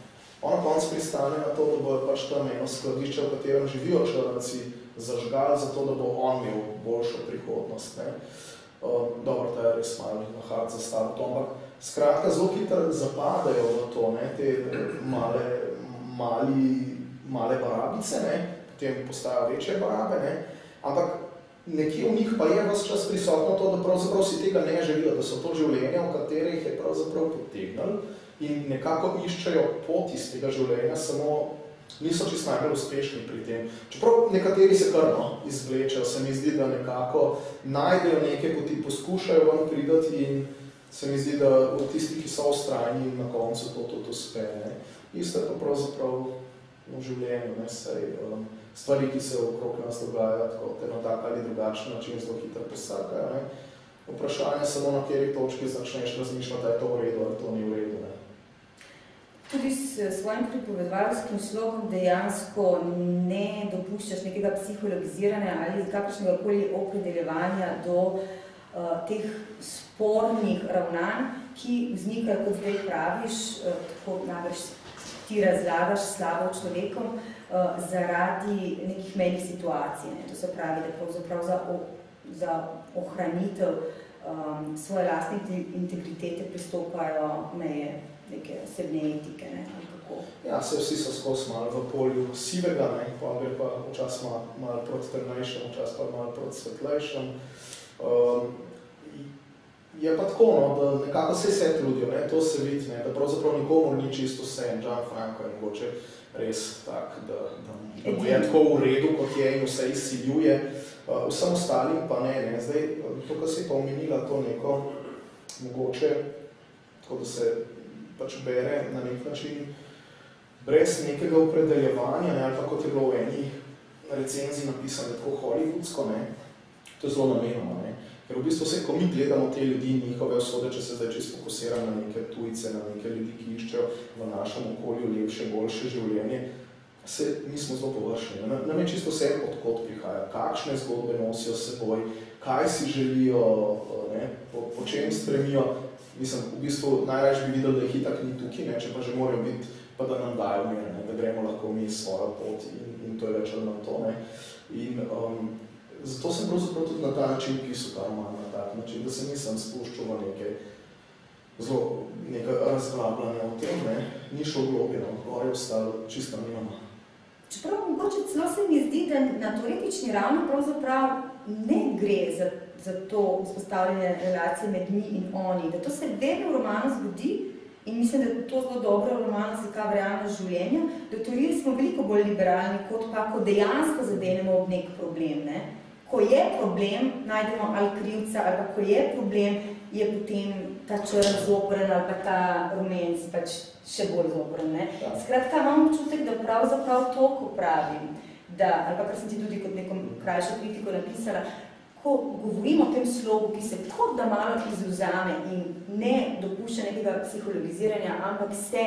ona konc pristane na to, da bo pač tam eno skladišče, v katerem živijo črnci, zažgali, zato da bo on imel boljšo prihodnost. Ne. Dobro, to je res malo na hard zastavil to, ampak skratka, zelo hitro zapadajo v to, ne, te male barabice, ne, potem postajajo večje barabe, ne, ampak nekje v njih pa je ves čas prisotno to, da pravzaprav si tega ne želijo, da so to življenja, v katerih je pravzaprav potegnili in nekako iščejo pot iz tega življenja, samo niso čisto najbolj uspešni pri tem. Čeprav nekateri se krno izvlečejo, se mi zdi, da nekako najdejo neke poti, poskušajo ven pridati in se mi zdi, da od tistih, ki so ustrajni na koncu to tudi uspe. Isto je pa pravzaprav v življenju, ne, sej, stvari, ki se okrog nas dogajajo, tako te na tak ali drugačen način zelo hitro posakajo. Ne. Vprašanje samo, na kateri točki začneš razmišljati, da je to v redu ali to ni v redu. Ne. Tudi s svojim pripovedovalskim slogom dejansko ne dopuščaš nekega psihologiziranja ali kakršnega koli opredeljevanja do teh spornih ravnanj, ki vznikajo, kot zdaj praviš, tako najbrž ti razlagaš slabo človekom, zaradi nekih mejnih situacij. Ne. To se pravi, da pravzaprav za ohranitev svoje lastne integritete pristopajo meje neke osebne etike, ne, ali kako. Ja, se vsi so skozi malo v polju sivega, ne, pa gre pa včas malo proti temnejšem, včas pa malo proti svetlejšem. Je pa tako, no, da nekako se trudijo, ne, to se vidi, ne, da pravzaprav nikomu ni čisto vse. Gian Franco je mogoče res tak, da mu je tako v redu, kot je in vse izsiljuje. Vsem ostalim pa ne. Zdaj, to, kar si pa omenila, to neko mogoče, tako da se pač bere na nek način brez nekega opredeljevanja, ne, ali pa kot je bilo v eni recenziji napisano, tako hollywoodsko, ne, to je zelo namenoma, ne. Ker v bistvu vse, ko mi gledamo te ljudi in njihove usode, če se zdaj čisto fokusiramo na neke tujce, na neke ljudi, ki iščejo v našem okolju lepše, boljše življenje, mi smo zelo površni. Nam je čisto vse, odkot prihaja, kakšne zgodbe nosijo s seboj, kaj si želijo, ne, po čem stremijo. Mislim, v bistvu najraje bi videl, da jih itak ni tukaj, ne, če pa že morajo biti, pa da nam dajo mir, ne, da gremo lahko mi svojo pot in to je več ali na to. Ne. In zato sem pravzaprav tudi na ta način pisal ta roman, na tak način, da se nisem spuščal v neke razglabljanje o tem, ne, ni šel globino, gore je ostalo čisto nimamo. Čeprav mogoče celo se mi zdi, da na teoretični ravni pravzaprav ne gre za to vzpostavljanje relacije med mi in oni, da to se vedno v romanu zgodi in mislim, da to zelo dobro v romanu slikava realnost življenja, da v teoriji smo veliko bolj liberalni, kot pa, ko dejansko zadenemo ob nek problem, ne. Ko je problem, najdemo ali krivca, ali pa ko je problem, je potem ta črn zoporen ali pa ta rumenc pač še bolj zoporen, ne. Skratka, imam občutek, da pravzaprav to, ko pravim, da, ali pa kar sem ti tudi kot neko krajšo kritiko napisala, ko govorimo o tem slogu, ki se kot da malo izvzame in ne dopušča nekega psihologiziranja, ampak se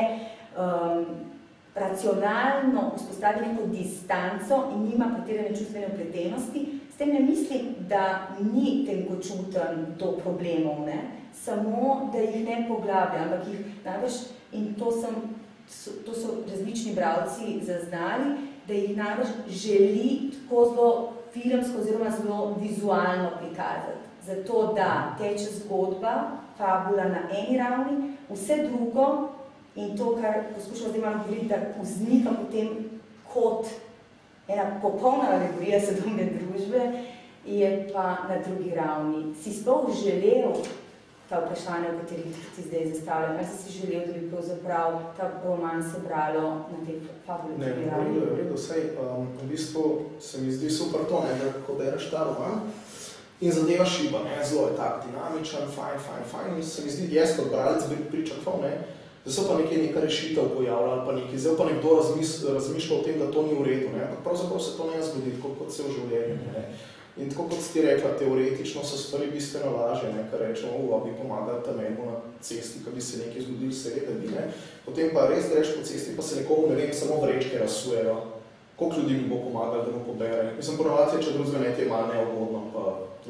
racionalno vzpostavi neko distanco in nima pretirane čustvene vpletenosti, s tem ne mislim, da ni tenkočuten do problemov, ne? Samo, da jih ne poglablja, ampak jih največ, in to so različni bralci zaznali, da jih največ želi tako zelo filmsko oziroma zelo vizualno prikazati. Zato, da teče zgodba, fabula na eni ravni, vse drugo in to, kar poskušamo zdaj malo govoriti, da vznika potem kot ena popolna alegorija sodobne družbe, je pa na drugi ravni. Si sploh želel ta vprašanja, o katerih ti zdaj zastavljam, ali si želel, da bi pravzaprav ta roman se bralo na tej fabulativni ravni? Ne, v redu, saj, v bistvu se mi zdi super to, ne, da ko bereš ta roman in zadeva šiba, ne, zelo je tak dinamičen, fajn, in se mi zdi, jaz kot bralec bi pričakoval, ne, da so pa neka rešitev pojavila ali pa nekaj, zdaj pa nekdo razmišlja o tem, da to ni v redu, ne, ampak pravzaprav se to ne zgodi, tako kot se v življenju, ne. In tako kot si ti rekla, teoretično so stvari bistveno lažje, ne, kar rečemo, bi pomagali tam enemu na cesti, ko bi se nekaj zgodil, seveda bi, ne. Potem pa res greš po cesti, pa se nekomu, ne vem, samo vrečke razsujejo. Koliko ljudi mi bo pomagali, da mu pobere? Mislim, ponovati je, če drugega ne, je malo neugodno, pa tlej,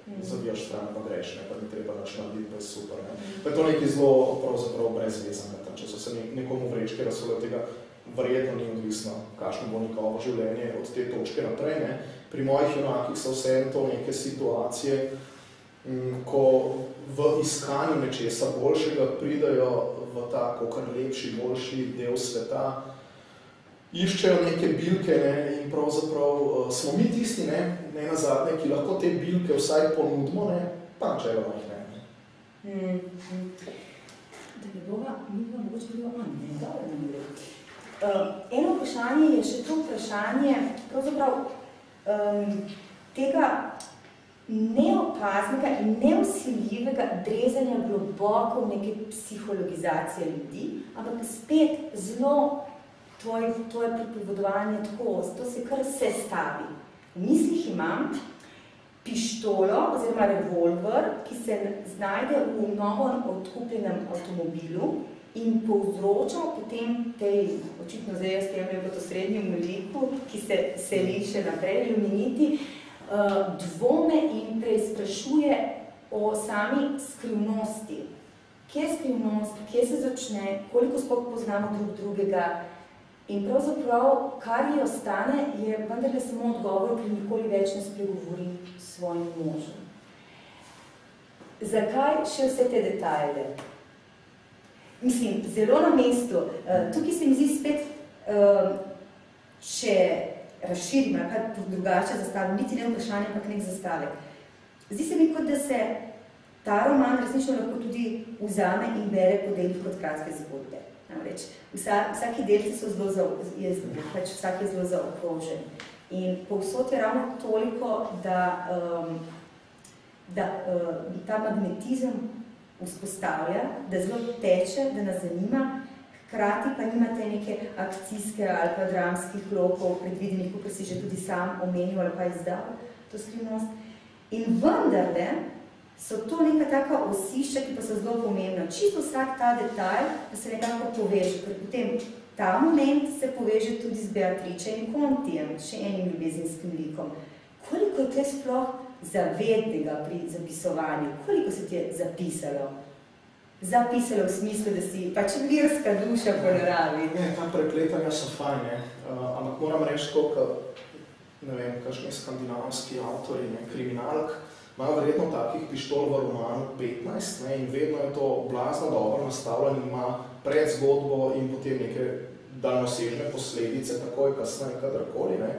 zavijaš stran, pa greš, ne, pa ni treba nič narediti, pa je super. Ne. Pa je to nekaj zelo pravzaprav brezvezanega. Če so se nekomu vrečke razsole tega, verjetno ni odvisno, kakšno bo njegovo življenje od te točke naprej. Ne. Pri mojih junakih so vse to neke situacije, ko v iskanju nečesa boljšega pridajo v ta kakor lepši, boljši del sveta, iščejo neke bilke, ne, in pravzaprav smo mi tisti, ne nazadnje, ki lahko te bilke vsaj ponudimo, ne, pa načeloma jih ne. Da ne bova, mi bova mogoče bilo ne, dobro nam gre. Eno vprašanje je še to vprašanje, pravzaprav tega neopaznega in neusiljivega drezanja globoko v neke psihologizacije ljudi, ampak spet zelo tvoje pripovedovanje tako, to se kar sestavi. V mislih imam pištolo oziroma revolver, ki se znajde v novo odkupljenem avtomobilu in povzroča potem tej, očitno zdaj jaz temljajo kot osrednjem liku, ki se seli še naprej, luminiti, dvome in preizprašuje o sami skrivnosti. Kje je skrivnost, kje se začne, koliko sploh poznamo drug drugega. In pravzaprav, kar ji ostane, je vendarle samo odgovor, ki nikoli več ne spregovori s svojim možem. Zakaj še vse te detajle? Mislim, zelo na mestu. Tukaj se mi zdi spet, če razširim, kaj drugače zastavim, niti ne vprašanje, ampak nek zastavek. Zdi se mi, kot da se ta roman resnično lahko tudi vzame in bere po delih kot kratke zgodbe. Namreč, vsaki delci so vsak je zelo zaokrožen. In povsod je ravno toliko, da ta magnetizem vzpostavlja, da zelo teče, da nas zanima, hkrati pa nimate neke akcijske ali pa dramskih lopov predvidenih, kot si že tudi sam omenil ali pa izdal to skrivnost. In vendarle so to neka taka osišča, ki pa so zelo pomembna. Čisto vsak ta detalj, da se nekako poveže, ker potem ta moment se poveže tudi z Beatrice in Contijem, še enim ljubezinskim likom. Koliko je tle sploh zavednega pri zapisovanju? Koliko se ti je zapisalo? Zapisalo v smislu, da si pač lirska duša po naravi. Ne, ta prepletanja so fajn, ne. Ampak moram reči to, ne vem, kakšni skandinavski avtori, ne, kriminalk, imajo verjetno takih pištol v romanu 15, ne, in vedno je to blazno dobro nastavljeno, ima predzgodbo in potem neke daljnosežne posledice, takoj, kasneje, kadarkoli, ne.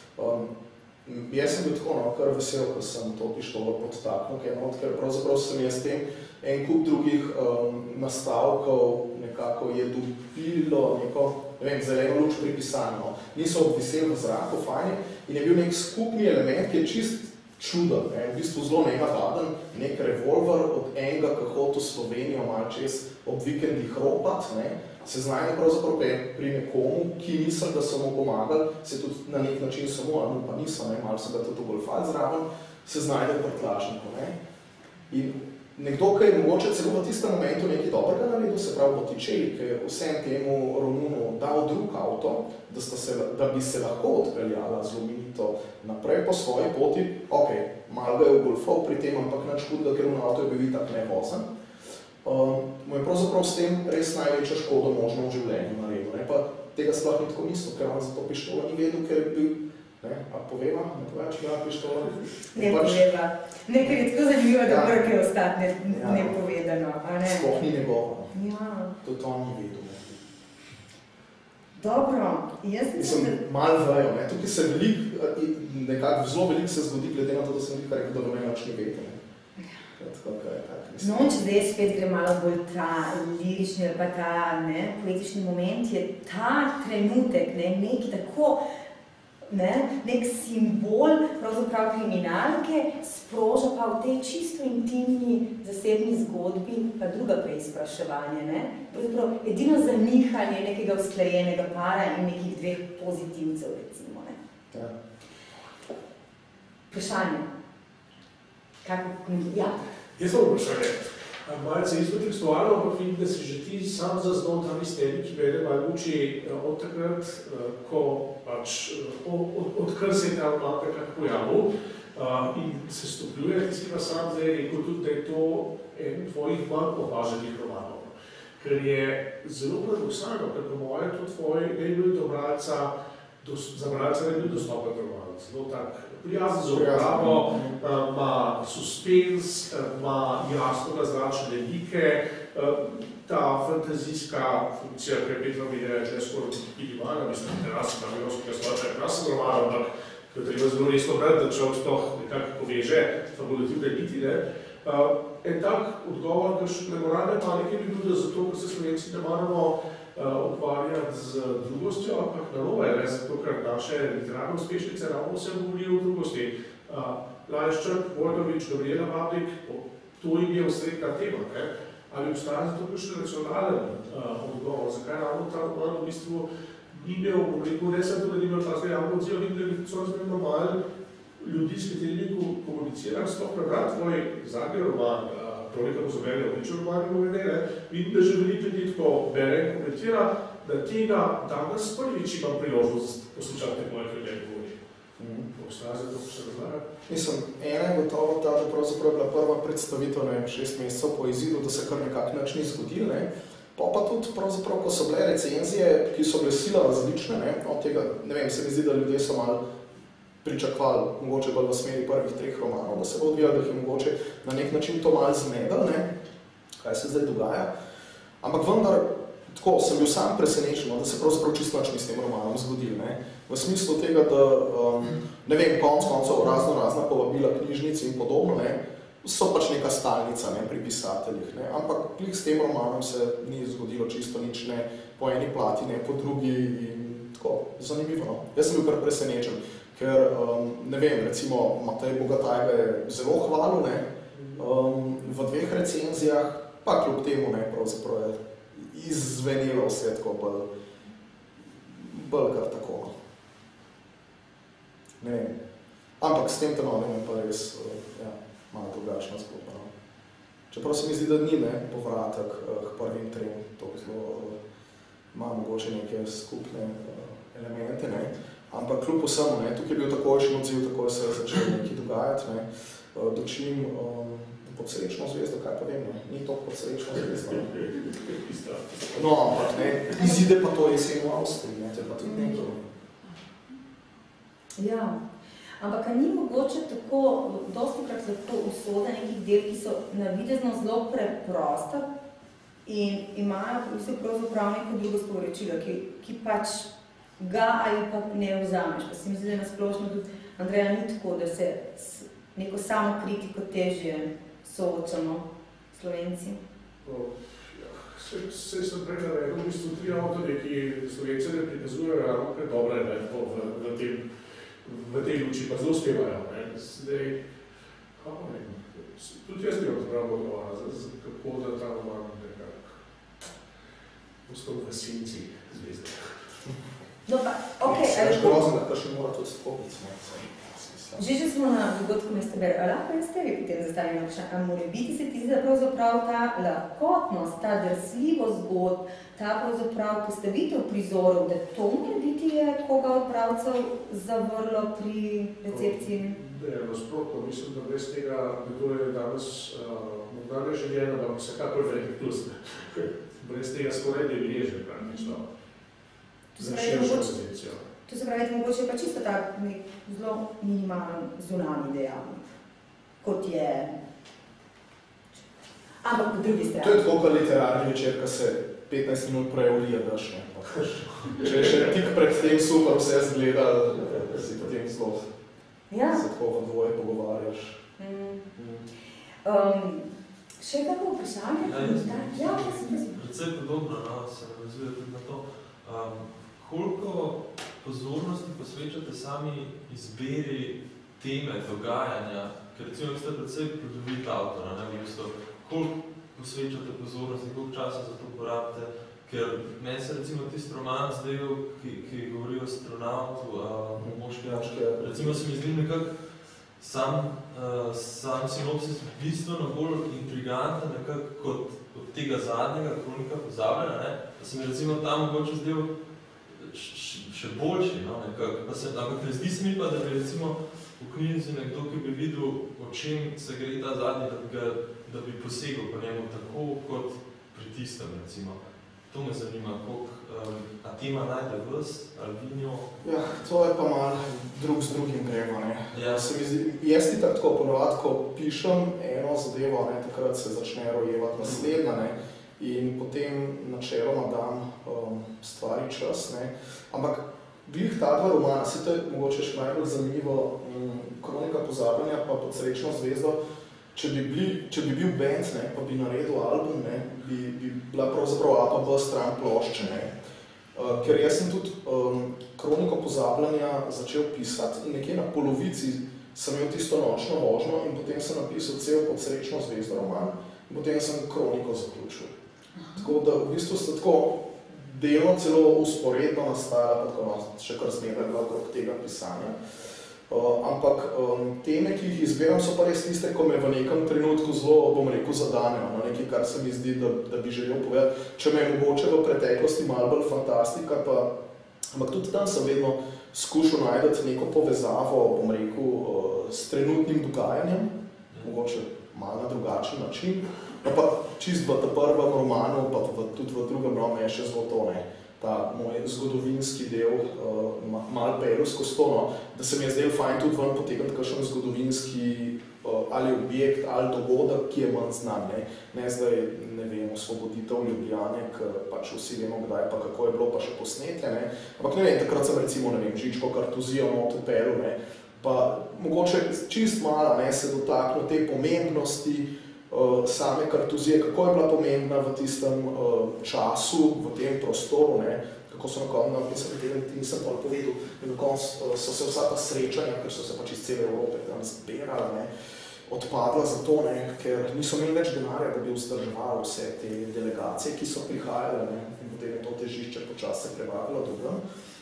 Jaz sem bil tako, kar vesel, ko sem to pištolo podtaknil, ker pravzaprav sem jaz tem en kup drugih nastavkov nekako je dobilo neko, ne vem, zeleno luč pri pisanju. Niso obviseli v zraku, fajni, in je bil nek skupni element, ki je čist čuden, v bistvu zelo nenavaden, nek revolver od enega, ki hodi v Slovenijo malo čez ob vikendih ropat, se znajde pravzaprav pri nekomu, ki misli, da so mu pomagali, se tudi na nek način samo, ali pa niso, malo se ga tudi golfati zraven, se znajde v prtlažniku. In nekdo, ki je mogoče celo v tistem momentu nekaj dobrega naredil, se pravi Botticelli, ki je vsem temu Romunu dal drug avto, da bi se lahko odpeljala zlomenito naprej po svoji poti, malo ga je ugolfal pri tem, ampak nič hudega, ker v avto je bil itak nevozen. Mu je pravzaprav s tem res največja škoda možno v življenju naredil. Pa tega sploh ni tako mislil, ker on za to pištolo ni vedel, ker je bil, a poveva, ne poveva, če ima pištolo? Ne poveva. Nekaj je tako zanimivo, da mora kaj ostati nepovedano. Sploh ni njegovo. Ja. Tudi on ni vedel. Dobro, jaz mislim, da... Malo vejo, tukaj se nekako zelo veliko se zgodi, glede na to, da sem nekaj rekel, da me nič ni vedel. No, če zdaj spet gre malo bolj ta lirični ali pa ta poetični moment, je ta trenutek, neki tako, nek simbol pravzaprav kriminalke sproža pa v tej čisto intimni zasebni zgodbi pa druga preizpraševanje. Pravzaprav edino zanihanje nekega usklajenega para in nekih dveh pozitivcev, recimo. Ja. Vprašanje. Kako? Ja. Jaz sem vprašanje. malce izkontekstualno, ampak vidim, da si že ti sam zaznal ta misterij, ki mene malo muči od takrat, ko pač odkar se je ta roman nekako pojavil in se stopljuje, ti si pa sam zdaj rekel tudi, da je to en tvojih manj opaženih romanov. Ker je zelo paradoksalno, ker po moje to tvoj najbolj do bralca, za bralca najbolj dostopen roman. Zelo tak prijazen za uporabo, ima suspens, ima jasno naznačene like, ta fantazijska funkcija, ki je Petra mi reče, skoraj minimana, mislim, krasen roman, ampak ki je treba zelo resno brati, da človek sploh nekako poveže fabulativne niti, ne. En tak odgovor, ki memoralne panike bi bil, da zato, ker se Slovenci ne moramo ukvarjati z drugostjo, ampak narobe, ne, zato, ker naše literarne uspešnice ravno se govorijo o drugosti. Lajščak, Vojnovič, Gabriela Babnik, to jim je osrednja tema, ne. Ali obstaja zato kakšen racionalen odgovor, zakaj ravno ta roman v bistvu ni imel, ne samo da ni imel takega javnega odziva, vidim, da bi celo zmerno malo ljudi, s katerimi komuniciraš, sploh prebrati tvoj zadnji roman, Kronika pozabljene odlične romane povedene, vidim, da že veliko ljudi tako bere in komentira, da tega danes prvič imam priložnost poslušati moje ljudi govori. Obstaja za to, ko se razlaga? Mislim, ena je gotovo ta, da pravzaprav je bila prva predstavitev, 6 mesecev po izidu, da se kar nekak nič ni zgodil, ne. Pa tudi pravzaprav, ko so bile recenzije, ki so bile sila različne, ne, od tega, ne vem, se mi zdi, da ljudje so malo pričakovali, mogoče bolj v smeri prvih 3 romanov, da se bo odvijalo, da jih je mogoče na nek način to malo zmedel, ne, kaj se zdaj dogaja. Ampak vendar, tako, sem bil sam presenečen, da se pravzaprav čisto nič ni s tem romanom zgodil, ne. V smislu tega, da, ne vem, koncev razna povabila knjižnic in podobno, ne, so pač neka stalnica, ne, pri pisateljih, ne, ampak klik s tem romanom se ni zgodilo čisto nič, ne, po eni plati, ne, po drugi in tako, zanimivo, no. Jaz sem bil kar presenečen. Ker, ne vem, recimo, Matej Bogataj je zelo hvalil, ne, v 2 recenzijah, pa kljub temu, ne, pravzaprav je izzvenilo vse tako bolj kar tako, no. Ne vem. Ampak s tem tenovim je pa res, ja, malo drugačna zgodba, no. Čeprav se mi zdi, da ni, ne, povratek k prvim 3, to zelo ima mogoče neke skupne elemente, ne. Ampak kljub vsemu, ne, tukaj je bil takojšen odziv, tako se je začel nekaj dogajati, ne, dočim pod srečno zvezdo, kaj pa vem, ne, ni to pod srečno zvezdo. No, ampak ne, izide pa to jesen v Avstriji, ne, to je pa tudi nekaj. Ja, ampak ni mogoče tako, dostikrat lahko usoda nekih del, ki so navidezno zelo preprosta in imajo pravzaprav neko drugo sporočilo, ki pač ga ali pa ne vzameš. Pa se mi zdi, da nasplošno tudi Andreja ni tako, da se s neko samo kritiko težje soočamo Slovenci. Saj sem prej navedel, v bistvu 3 avtorje, ki Slovence ne prikazujejo ravno kar dobre, ne, v tej luči, pa zelo uspevajo, ne. Zdaj, kako ne, tudi jaz nimam pravo odgovora, kako da ta roman nekako postal v senci zvezde. No pa, okej, ali grozno, da še mora tudi stopiti, ne. Že smo na dogodku Mesteber, lahko jaz tebi potem zastavim vprašanje, a more biti se ti pravzaprav ta lahkotnost, ta drsljivost zgodb, ta pravzaprav postavitev prizorov, da to more biti je koga od pravcev zavrlo pri recepciji? Ne, nasprotno, mislim, da brez tega, da to je danes morda ne željeno, da vsekakor velik plus, ne. Brez tega skoraj ne bi ježel praktično. To se pravi, mogoče pa čisto tak nek zelo minimalen zunanji dejavnik, kot je... Ampak po drugi strani. To je tako literarni večer, ko se 15 minut prej ulije daš, ne. Če je še tik pred tem super vse zgleda, da si potem zelo se tako v dvoje pogovarjaš. Še kako vprašanje? Ja, predvsej podobno, no, se navezuje tudi na to. Koliko pozornosti posvečate sami izbiri teme, dogajanja, ker recimo ste predvsej plodovit avtor, ne, v bistvu, koliko posvečate pozornosti, koliko časa za to porabite, ker meni se recimo tisti roman zdaj, ki govori o astronautu, moški, recimo se mi zdi nekako sam sinopsis bistveno bolj intriganten nekako kot od tega zadnjega kronika pozabljanja, ne? Da se mi recimo tam mogoče zdel še boljši, no, nekako. Ampak ne zdi se mi pa, da bi recimo v knjižnici nekdo, ki bi videl, o čem se gre ta zadnji, da bi posegel po njemu tako kot pri tistem, recimo. To me zanima, a tema najde vas, ali vi njo? Ja, to je pa malo drug z drugim gremo, ne. Ja. Jaz ti tako ponovadi, ko pišem eno zadevo, ne, takrat se začne rojevati naslednja, ne, in potem načeloma dam stvari čas, ne. Ampak glih ta dva romana, se to je mogoče še najbolj zanimivo, Kronika pozabljanja pa Pod srečno zvezdo. Če bi bil band, ne, pa bi naredil album, ne, bi bila pravzaprav A pa B stran plošče, ne. Ker jaz sem tudi Kroniko pozabljanja začel pisati in nekje na polovici sem imel tisto nočno vožnjo in potem sem napisal cel Pod srečno zvezdo roman in potem sem Kroniko zaključil. Tako da v bistvu sta tako delno celo usporedno nastajala, pa tako še kar zmeraj bila okrog tega pisanja. Ampak teme, ki jih izbiram, so pa res tiste, ko me v nekem trenutku zelo, bom rekel, zadanejo, no, nekaj, kar se mi zdi, da bi želel povedati. Če me je mogoče v preteklosti malo bolj fantastika, ampak tudi tam sem vedno skušal najti neko povezavo, bom rekel, s trenutnim dogajanjem, mogoče malo na drugačen način. No pa čist v prvem romanu, pa tudi v drugem romanu je še zelo to, ne. Ta moj zgodovinski del, malo pelil skozi to, no, da se mi je zdel fajn tudi ven potegniti kakšen zgodovinski ali objekt, ali dogodek, ki je manj znan, ne. Ne zdaj, ne vem, osvoboditev Ljubljane, ker pač vsi vemo kdaj pa kako je bilo pa še posnetje, ne. Ampak ne vem, takrat sem recimo, ne vem, Žičko Kartuzijo not pelil, ne. Pa mogoče čist malo, ne, se dotaknil te pomembnosti same Kartuzije, kako je bila pomembna v tistem času, v tem prostoru, ne, kako so na koncu napisali tega, ti nisem pa povedal, in na koncu so se vsa ta srečanja, ker so se pač iz cele Evrope tam zbirala, ne, odpadla zato, ne, ker niso imeli več denarja, da bi vzdrževali vse te delegacije, ki so prihajale, ne, in potem je to težišče počasi se prevagalo drugam.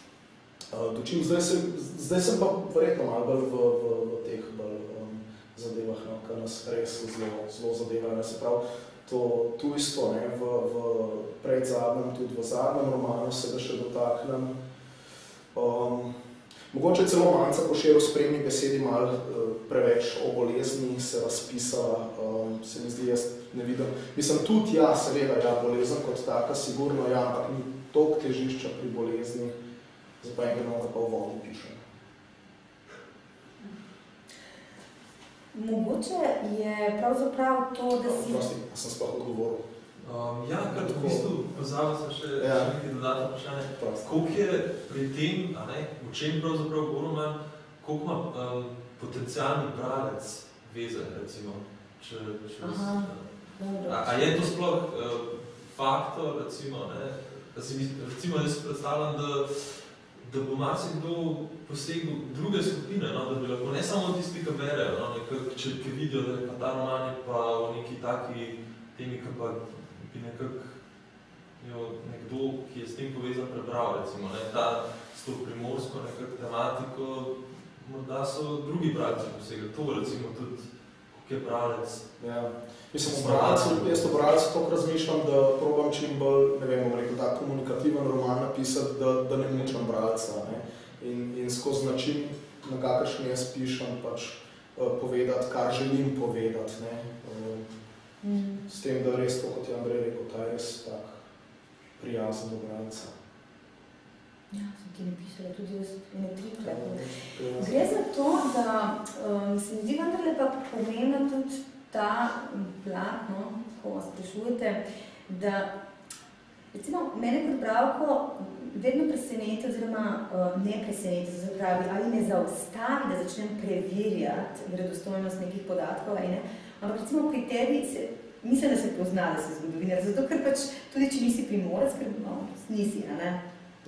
Dočim, zdaj sem pa verjetno malo bolj v teh bolj zadevah, no, kar nas res zelo zadevajo. Se pravi, to isto, ne, v predzadnjem, tudi v zadnjem romanu se ga še dotaknem. Mogoče celo Manca Košer v spremni besedi malo preveč o bolezni se razpisala, se mi zdi, jaz ne vidim. Mislim, tudi ja, seveda, ja, bolezen kot taka, sigurno ja, ampak ni toliko težišča pri bolezni, zdaj pa enega pa v vodi pišem. Mogoče je pravzaprav to, da si... Prosti, sem sploh odgovoril. Ja, kar v bistvu pozabil sem še nekaj dodatno vprašanje. Koliko je pri tem, a ne, v čem pravzaprav bo roman, koliko ima potencialni bralec veze, recimo? A je to sploh faktor, recimo, ne? Recimo, jaz predstavljam, da bo marsikdo posegel druge skupine, no, da bi lahko ne samo tisti, ki berejo, no, nekako, če vidijo, da je pa ta roman je pa v neki taki temi, ki pa bi nekako nekdo, ki je s tem povezan, prebral, recimo, ne, s to primorsko nekako tematiko, morda so drugi bralci posegli. To, recimo, tudi, koliko je bralec. Ja. Mislim, jaz o bralcu tako razmišljam, da probam čim bolj, ne vem, rekel, tak komunikativen roman napisati, da ne mučam bralca, ne. In skozi način, na kakršen jaz pišem, pač povedati, kar želim povedati, ne. S tem, da res to, kot je Andrej rekel, ta je res tak prijazen do bralca. Ja, sem ti napisala tudi ene trikrat. Gre za to, da se mi zdi vendarle pa pomembno tudi ta plat, no, ko sprašujete, da recimo mene kot bralko vedno preseneti oziroma ne preseneti, se pravi, ali me zaustavi, da začnem preverjati verodostojnost nekih podatkov, ali ne. Ampak recimo pri tebi mislim, da se pozna, da si zgodovinar, zato ker pač tudi, če nisi primorec, ker no, nisi, a ne?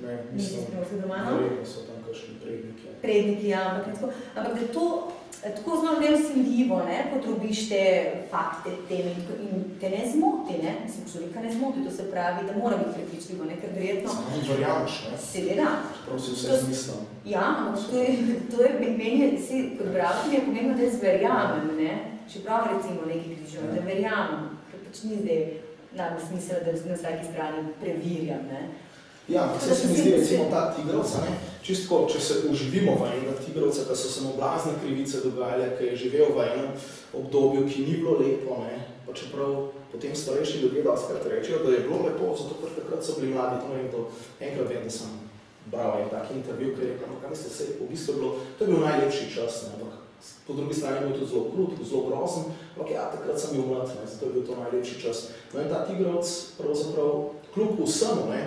Ne, nisi mislim, spremljal romanov. verjetno so tam kakšni predniki. Predniki, ja, ampak da je to tako zelo nevsiljivo, ne, podrobiš te fakte, teme in te ne zmoti, ne, mislim, človeka ne zmoti, to se pravi, da mora biti prepričljivo, ne, ker verjetno... Samo verjameš, ne? Seveda. Prav si vse zmislil. Ja, to je meni, kot bralki je pomembno, da jaz verjamem, ne, čeprav recimo nekaj križujem, da verjamem, ker pač ni zdaj najbolj smisel, da na vsaki strani preverjam, ne. Ja, ampak se mi zdi recimo ta tigrovca, ne? Čistko, če se uživimo v enega tigrovca, ki so se mu blazne krivice dogajale, ki je živel v enem obdobju, ki ni bilo lepo, ne? Pa čeprav potem starejši ljudje dostakrat rečejo, da je bilo lepo, zato ker takrat so bili mladi, to vem, to enkrat vem, da sem bral en tak intervju, ki je rekel, no, kaj mislite, se v bistvu bilo, to je bil najlepši čas, ne? Ampak po drugi strani je bil tudi zelo krut, zelo grozen, ampak ja, takrat sem bil mlad, ne? Zato je bil to najlepši čas. No in ta tigrovc pravzaprav kljub vsemu, ne?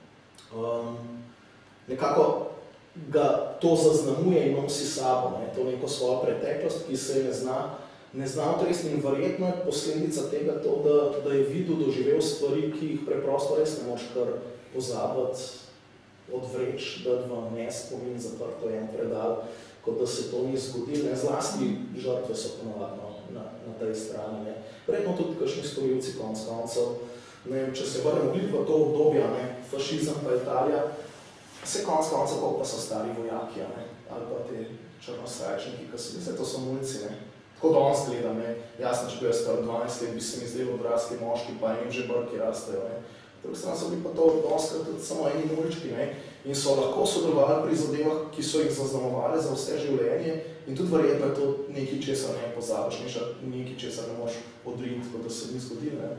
Nekako ga to zaznamuje in nosi sabo, ne, to neko svojo preteklost, ki se ne zna otresti in verjetno je posledica tega to, da je videl, doživel stvari, ki jih preprosto res ne moč kar pozabiti, odvreč, dati v nespomin, zaprto en predal, kot da se to ni zgodilo, ne, zlasti žrtve so ponovadno na tej strani, ne. Verjetno tudi kakšni storilci konc koncev. Ne vem, če se vrnemo v to obdobje, ne, fašizem pa Italija, vse konc koncev pa so stari vojaki, ne, ali pa te črnosrajčniki, ki so, vse to so mulci, ne. Tako danes gledam, ne, jasno, če bi jaz star 12 let, bi se mi zdeli odrasli moški, pa jim že brki rastejo, ne. Drugi strani so bili pa to doskrat tudi samo eni mulčki, ne, in so lahko sodelovali pri zadevah, ki so jih zaznamovali za vse življenje in tudi verjetno je to nekaj, česar ne pozabiš, nekaj, česar ne moš odriniti, kot da se ni zgodilo, ne.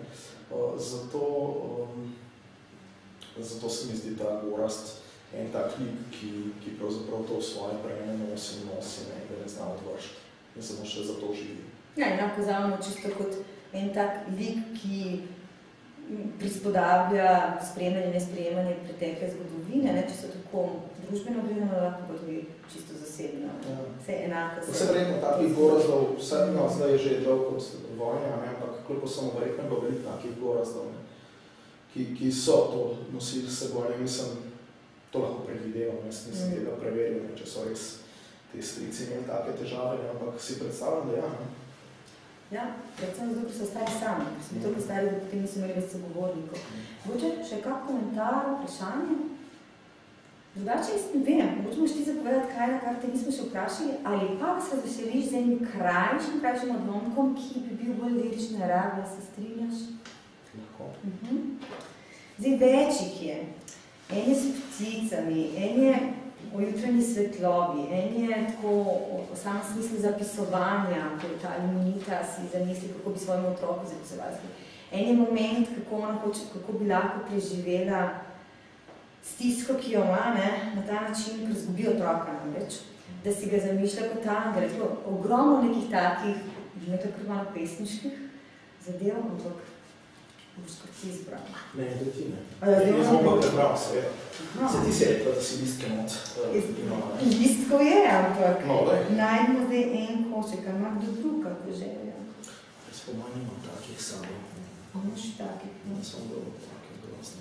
Zato se mi zdi ta Gorazd en tak lik, ki pravzaprav to svoje breme nosi, ne, da ne zna odvršiti. In samo še za to živi. Ja, enako vzamemo čisto kot en tak lik, ki prispodablja sprejemanje, nesprejemanje pretekle zgodovine, ne, če so tako družbeno gledano, lahko pa tudi čisto zasebno. Ja. Vse enako. Vse verjetno takih Gorazdov, vse, no, zdaj je že dolg kot vojne, ne, ampak koliko samo verjetno bo veliko takih Gorazdov, ne, ki so to nosili s seboj, ne, mislim, to lahko predvidevam, nisem tega preveril, ne, če so res te strici imeli take težave, ne, ampak si predstavljam, da ja, ne. Ja, predvsem zato, ker so stari sami, ker smo toliko stari, da potem niso imeli več sogovornikov. Mogoče še kak komentar, vprašanje? Drugače jaz ne vem, mogoče moš ti zapovedati kaj, na kar te nismo še vprašali, ali pa se veseliš z enim krajšim odlomkom, ki bi bil bolj lirične narave, se strinjaš? Lahko. Zdaj več jih je. En je s pticami, en je o jutranji svetlobi, en je tako o samem smislu zapisovanja, ko je ta imunita si zamisli, kako bi svojemu otroku zapisovali. En je moment, kako ona hoče, kako bi lahko preživela stisko, ki jo ima, ne, na ta način, ker zgubi otroka namreč, da si ga zamišlja kot angel. Ogromno nekih takih, nekako malo pesniških zadev, ampak boš kot ti izbral. Ne, da ti ne. Jaz bom pa prebral, seveda. Se ti si rekla, da si listke not imala, ne? Listkov je, ampak no, najdemo zdaj en košek, ali ima kdo drug, kako želja. Jaz po manj imam takih samo. Imaš takih, no. Samo dobro, takih grozne.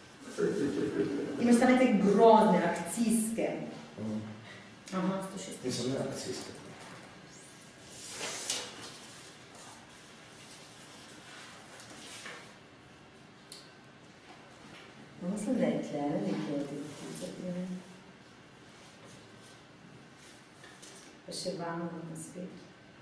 Imaš tam te grozne, akcijske. Aha, 106. Nisem ne akcijske. Mislim, da je tlele nekaj od tih pticati. Pa še vama na svet.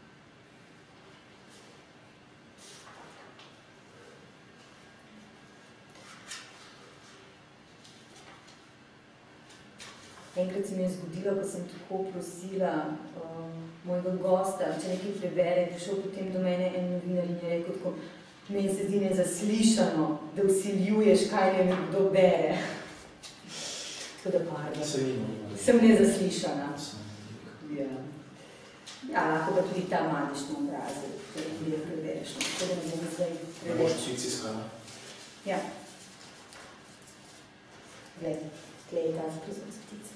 Enkrat se mi je zgodilo, ko sem tako prosila mojega gosta, če nekaj prebere, prišel potem do mene en novinar in je rekel tako, meni se zdi nezaslišano, da vsiljuješ, kaj ne mi kdo bere. Tako da pardon. Sem nezaslišana. Ja. Ja, lahko pa tudi ta madiš na obrazu, da ne prebereš. Tako da ne bom zdaj prebereš. Ne boš ptici iskala. Ja. Glej, tle je ta zaprizor z ptice.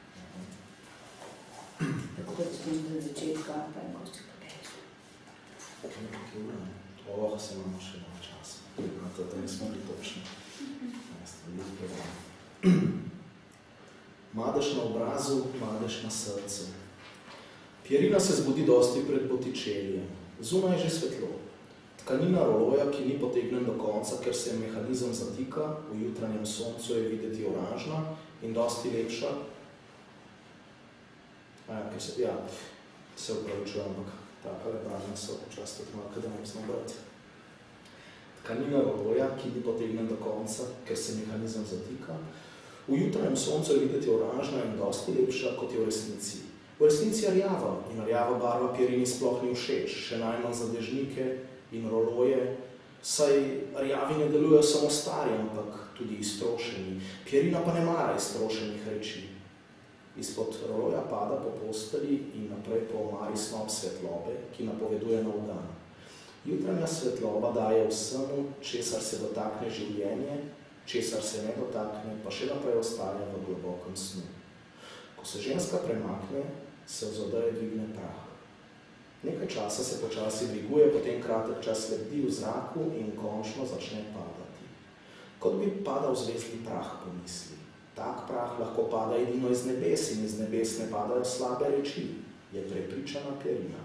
Tako da začneš do začetka, pa en košček prebereš. Nekaj ura, ne? Se imamo še malo časa. Na to nismo bili točni. Madež na obrazu, madež na srcu. Pierina se zbudi dosti pred Botticellijem. Zunaj je že svetlo. Tkanina roloja, ki ni potegnen do konca, ker se mehanizem zatika, v jutranjem soncu je videti oranžna in dosti lepša. Se upravičujem, ampak takale branje so počasti tako, da ne znam brati. Tkanina roloja, ki ni potegnen do konca, ker se mehanizem zatika, v jutranjem soncu je videti oranžna in dosti lepša, kot je v resnici. V resnici je rjava in rjava barva Pierini sploh ni všeč, še najmanj za dežnike in roloje, saj rjavi ne delujejo samo stari, ampak tudi iztrošeni. Pierina pa ne mara iztrošenih reči. Izpod roloja pada po posteli in naprej po omari snop svetlobe, ki napoveduje nov dan. Jutranja svetloba daje vsemu, česar se dotakne življenje, česar se ne dotakne, pa še naprej ostaja v globokem snu. Ko se ženska premakne, se v zodeje dvigne prah. Nekaj časa se počasi dviguje, potem kratek čas lebdi v zraku in končno začne padati. Kot bi padal zvezdni prah, pomisli. Tak prah lahko pada edino iz nebes in iz nebes ne padajo slabe reči, je prepričana Pierina.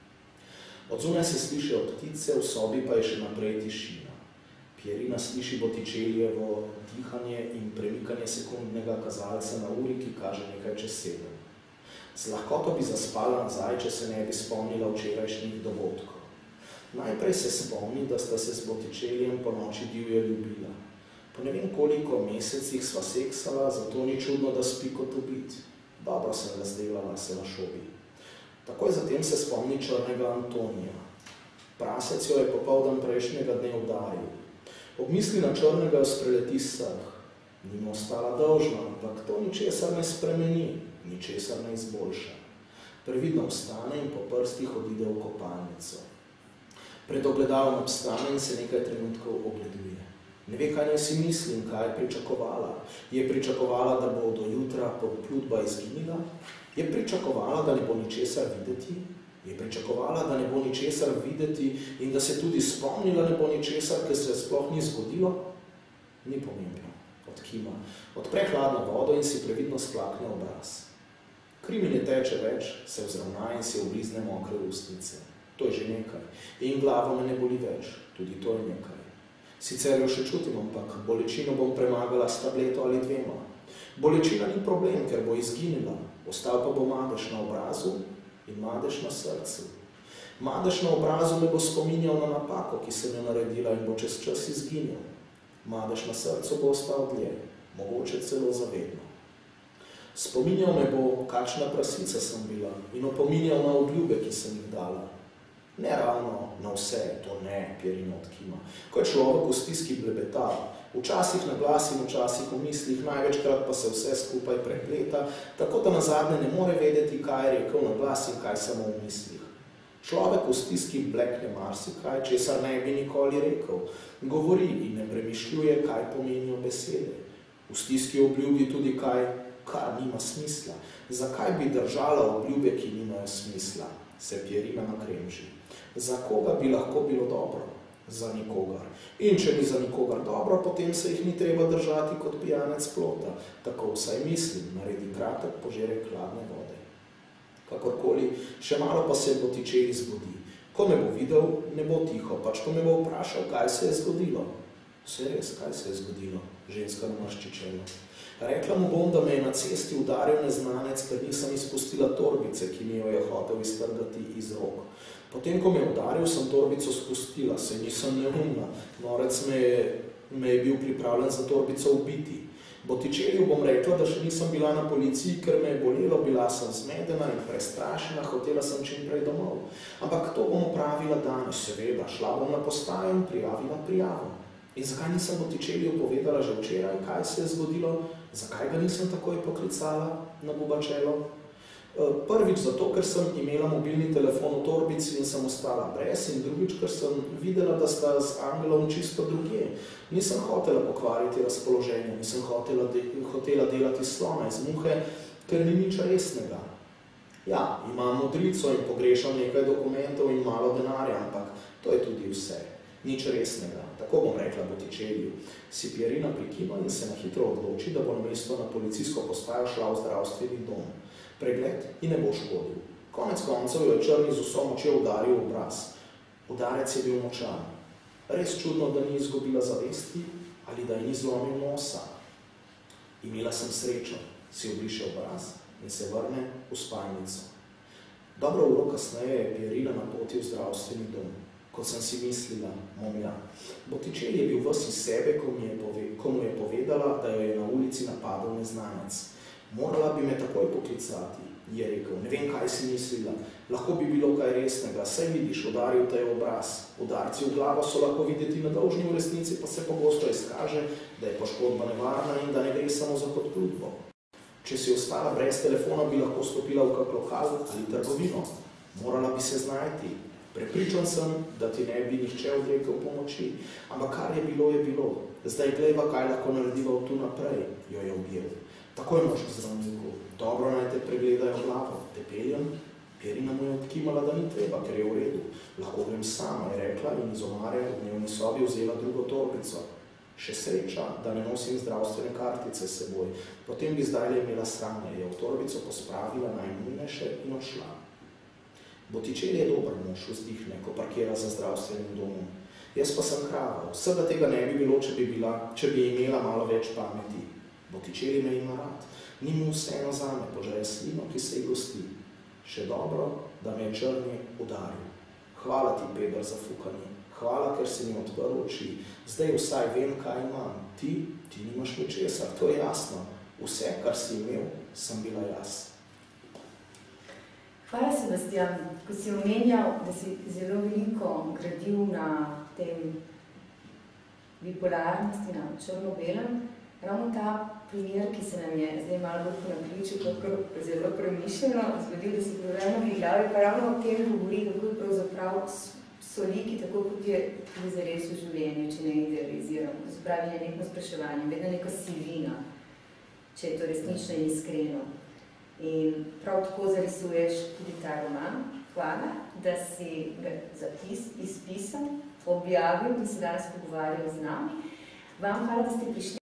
Od zunaj se slišijo ptice, v sobi pa je še naprej tišina. Pierina sliši Botticellijevo dihanje in premikanje sekundnega kazalca na uri, ki kaže nekaj čez 7. Z lahkoto bi zaspala nazaj, če se ne bi spomnila včerajšnjih dogodkov. Najprej se spomni, da sta se z Botticellijem po noči divje ljubila. Po ne vem koliko mesecih sva seksala, zato ni čudno, da spi kot ubit. Dobro sem razdelala, se našobi. Takoj zatem se spomni črnega Antonija. Prasec jo je popoldan prejšnjega dne udaril. Ob misli na črnega jo spreleti srh. Ni mu ostala dolžna, ampak to ničesar ne spremeni, ničesar ne izboljša. Previdno vstane in po prstih odide v kopalnico. Pred ogledalom obstane in se nekaj trenutkov ogleduje. Ne ve, kaj naj si mislim, kaj je pričakovala. Je pričakovala, da bo do jutra podplutba izginila? Je pričakovala, da ne bo ničesar videti? Je pričakovala, da ne bo ničesar videti in da se tudi spomnila ne bo ničesar, ker se sploh ni zgodilo? Ni pomembno. Odkima. Odpre hladno vodo in si previdno splakne obraz. Kri mi ne teče več, se vzravna in si oblizne mokre ustnice. To je že nekaj. In glava me ne boli več. Tudi to je nekaj. Sicer jo še čutim, ampak bolečino bom premagala s tableto ali 2. Bolečina ni problem, ker bo izginila. Ostal pa bo madež na obrazu in madež na srcu. Madež na obrazu me bo spominjal na napako, ki sem jo naredila in bo čez čas izginil. Madež na srcu bo ostal dlje, mogoče celo zavedno. Spominjal me bo, kakšna prasica sem bila in opominjal na obljube, ki sem jih dala. Ne ravno na vse, to ne, Pierina odkima. Ko je človek v stiski blebetal, včasih na glas in včasih v mislih, največkrat pa se vse skupaj prepleta, tako da nazadnje ne more vedeti, kaj je rekel na glas in kaj samo v mislih. Človek v stiski blekne marsikaj, česar ne bi nikoli rekel. Govori in ne premišljuje, kaj pomenijo besede. V stiski obljubi tudi kaj, kar nima smisla. Zakaj bi držala obljube, ki nimajo smisla? Se Pierina nakremži. Za koga bi lahko bilo dobro? Za nikogar. In če ni za nikogar dobro, potem se jih ni treba držati kot pijanec plota. Tako vsaj mislim, naredi kratek požirek hladne vode. Kakorkoli, še malo pa se Botticelli zbudi. Ko me bo videl, ne bo tiho, pač ko me bo vprašal, kaj se je zgodilo. Vse res, kaj se je zgodilo? Ženska namršči čelo. Rekla mu bom, da me je na cesti udaril neznanec, ker nisem izpustila torbice, ki mi jo je hotel iztrgati iz rok. Potem, ko me je udaril, sem torbico spustila, saj nisem neumna. Norec me je bil pripravljen za torbico ubiti. Botticelliu bom rekla, da še nisem bila na policiji, ker me je bolelo, bila sem zmedena in prestrašena, hotela sem čim prej domov. Ampak to bom opravila danes, seveda, šla bom na postajo in prijavila prijavo. In zakaj nisem Botticelliu povedala že včeraj, kaj se je zgodilo? Zakaj ga nisem takoj poklicala na Bubačelo? Prvič zato, ker sem imela mobilni telefon v torbici in sem ostala brez, in drugič, ker sem videla, da sta z Angelom čisto drugje. Nisem hotela pokvariti razpoloženja, nisem hotela delati slona iz muhe, ker ni nič resnega. Ja, imam modrico in pogrešam nekaj dokumentov in malo denarja, ampak to je tudi vse. Nič resnega, tako bom rekla Botticelliu. Si Pierina prikima in se na hitro odloči, da bo namesto na policijsko postajo šla v zdravstveni dom. Pregled in ne bo škodil. Konec koncev jo je črni z vso močjo udaril v obraz. Udarec je bil močan. Res čudno, da ni izgubila zavesti ali da ji ni zlomil nosa. Imela sem srečo, si obriše obraz in se vrne v spalnico. Dobro uro kasneje je Pierina na poti v zdravstveni dom. Kot sem si mislila, momja. Botticelli je bil ves iz sebe, ko mu je povedala, da jo je na ulici napadal neznanec. Morala bi me takoj poklicati, je rekel. Ne vem, kaj si mislila. Lahko bi bilo kaj resnega. Saj vidiš, udaril te je obraz. Udarci v glavo so lahko videti nedolžni, v resnici pa se pogosto izkaže, da je poškodba nevarna in da ne gre samo za podplutbo. Če si ostala brez telefona, bi lahko stopila v kak lokal ali trgovino. Morala bi se znajti. Prepričan sem, da ti ne bi nihče odrekel pomoči, ampak kar je bilo, je bilo. Zdaj glejva, kaj lahko narediva tu naprej, jo je objel. Takoj mož k zdravniku. Dobro naj te pregledajo glavo. Te peljem? Pierina mu je odkimala, da ni treba, ker je v redu. Lahko grem sama, je rekla in iz omare v dnevni sobi vzela drugo torbico. Še sreča, da ne nosim zdravstvene kartice s seboj. Potem bi zdajle imela sranje, je v torbico pospravila najnujnejše in odšla. Botticelli je dober mož, vzdihne, ko parkira za zdravstvenim domom. Jaz pa sem krava. Vsega tega ne bi bilo, če bi imela malo več pameti. Botticelli me ima rad. Ni mu vseeno zame, požaje slino, ki se ji gosti. Še dobro, da me je črni udaril. Hvala ti, Pedro, za fukanje. Hvala, ker si mi odprl oči. Zdaj vsaj vem, kaj imam. Ti nimaš ničesar, to je jasno. Vse, kar si imel, sem bila jaz. Hvala, Sebastian. Ko si omenjal, da si zelo veliko gradil na tem bipolarnosti, na črno-belem, ravno ta primer, ki se nam je zdaj malo bolj ponaključil, kako zelo premišljeno zgodil, da si problemno priglavi, pa ravno o tem govori, kako je pravzaprav so liki, tako kot je tudi zares v življenju, če ne idealiziramo. To se pravi, je neko spraševanje, vedno neka sivina, če je to resnično in iskreno. In prav tako zarisuješ tudi ta roman. Hvala, da si ga izpisal, objavil in se danes pogovarjal z nami. Vam hvala, da ste prišli.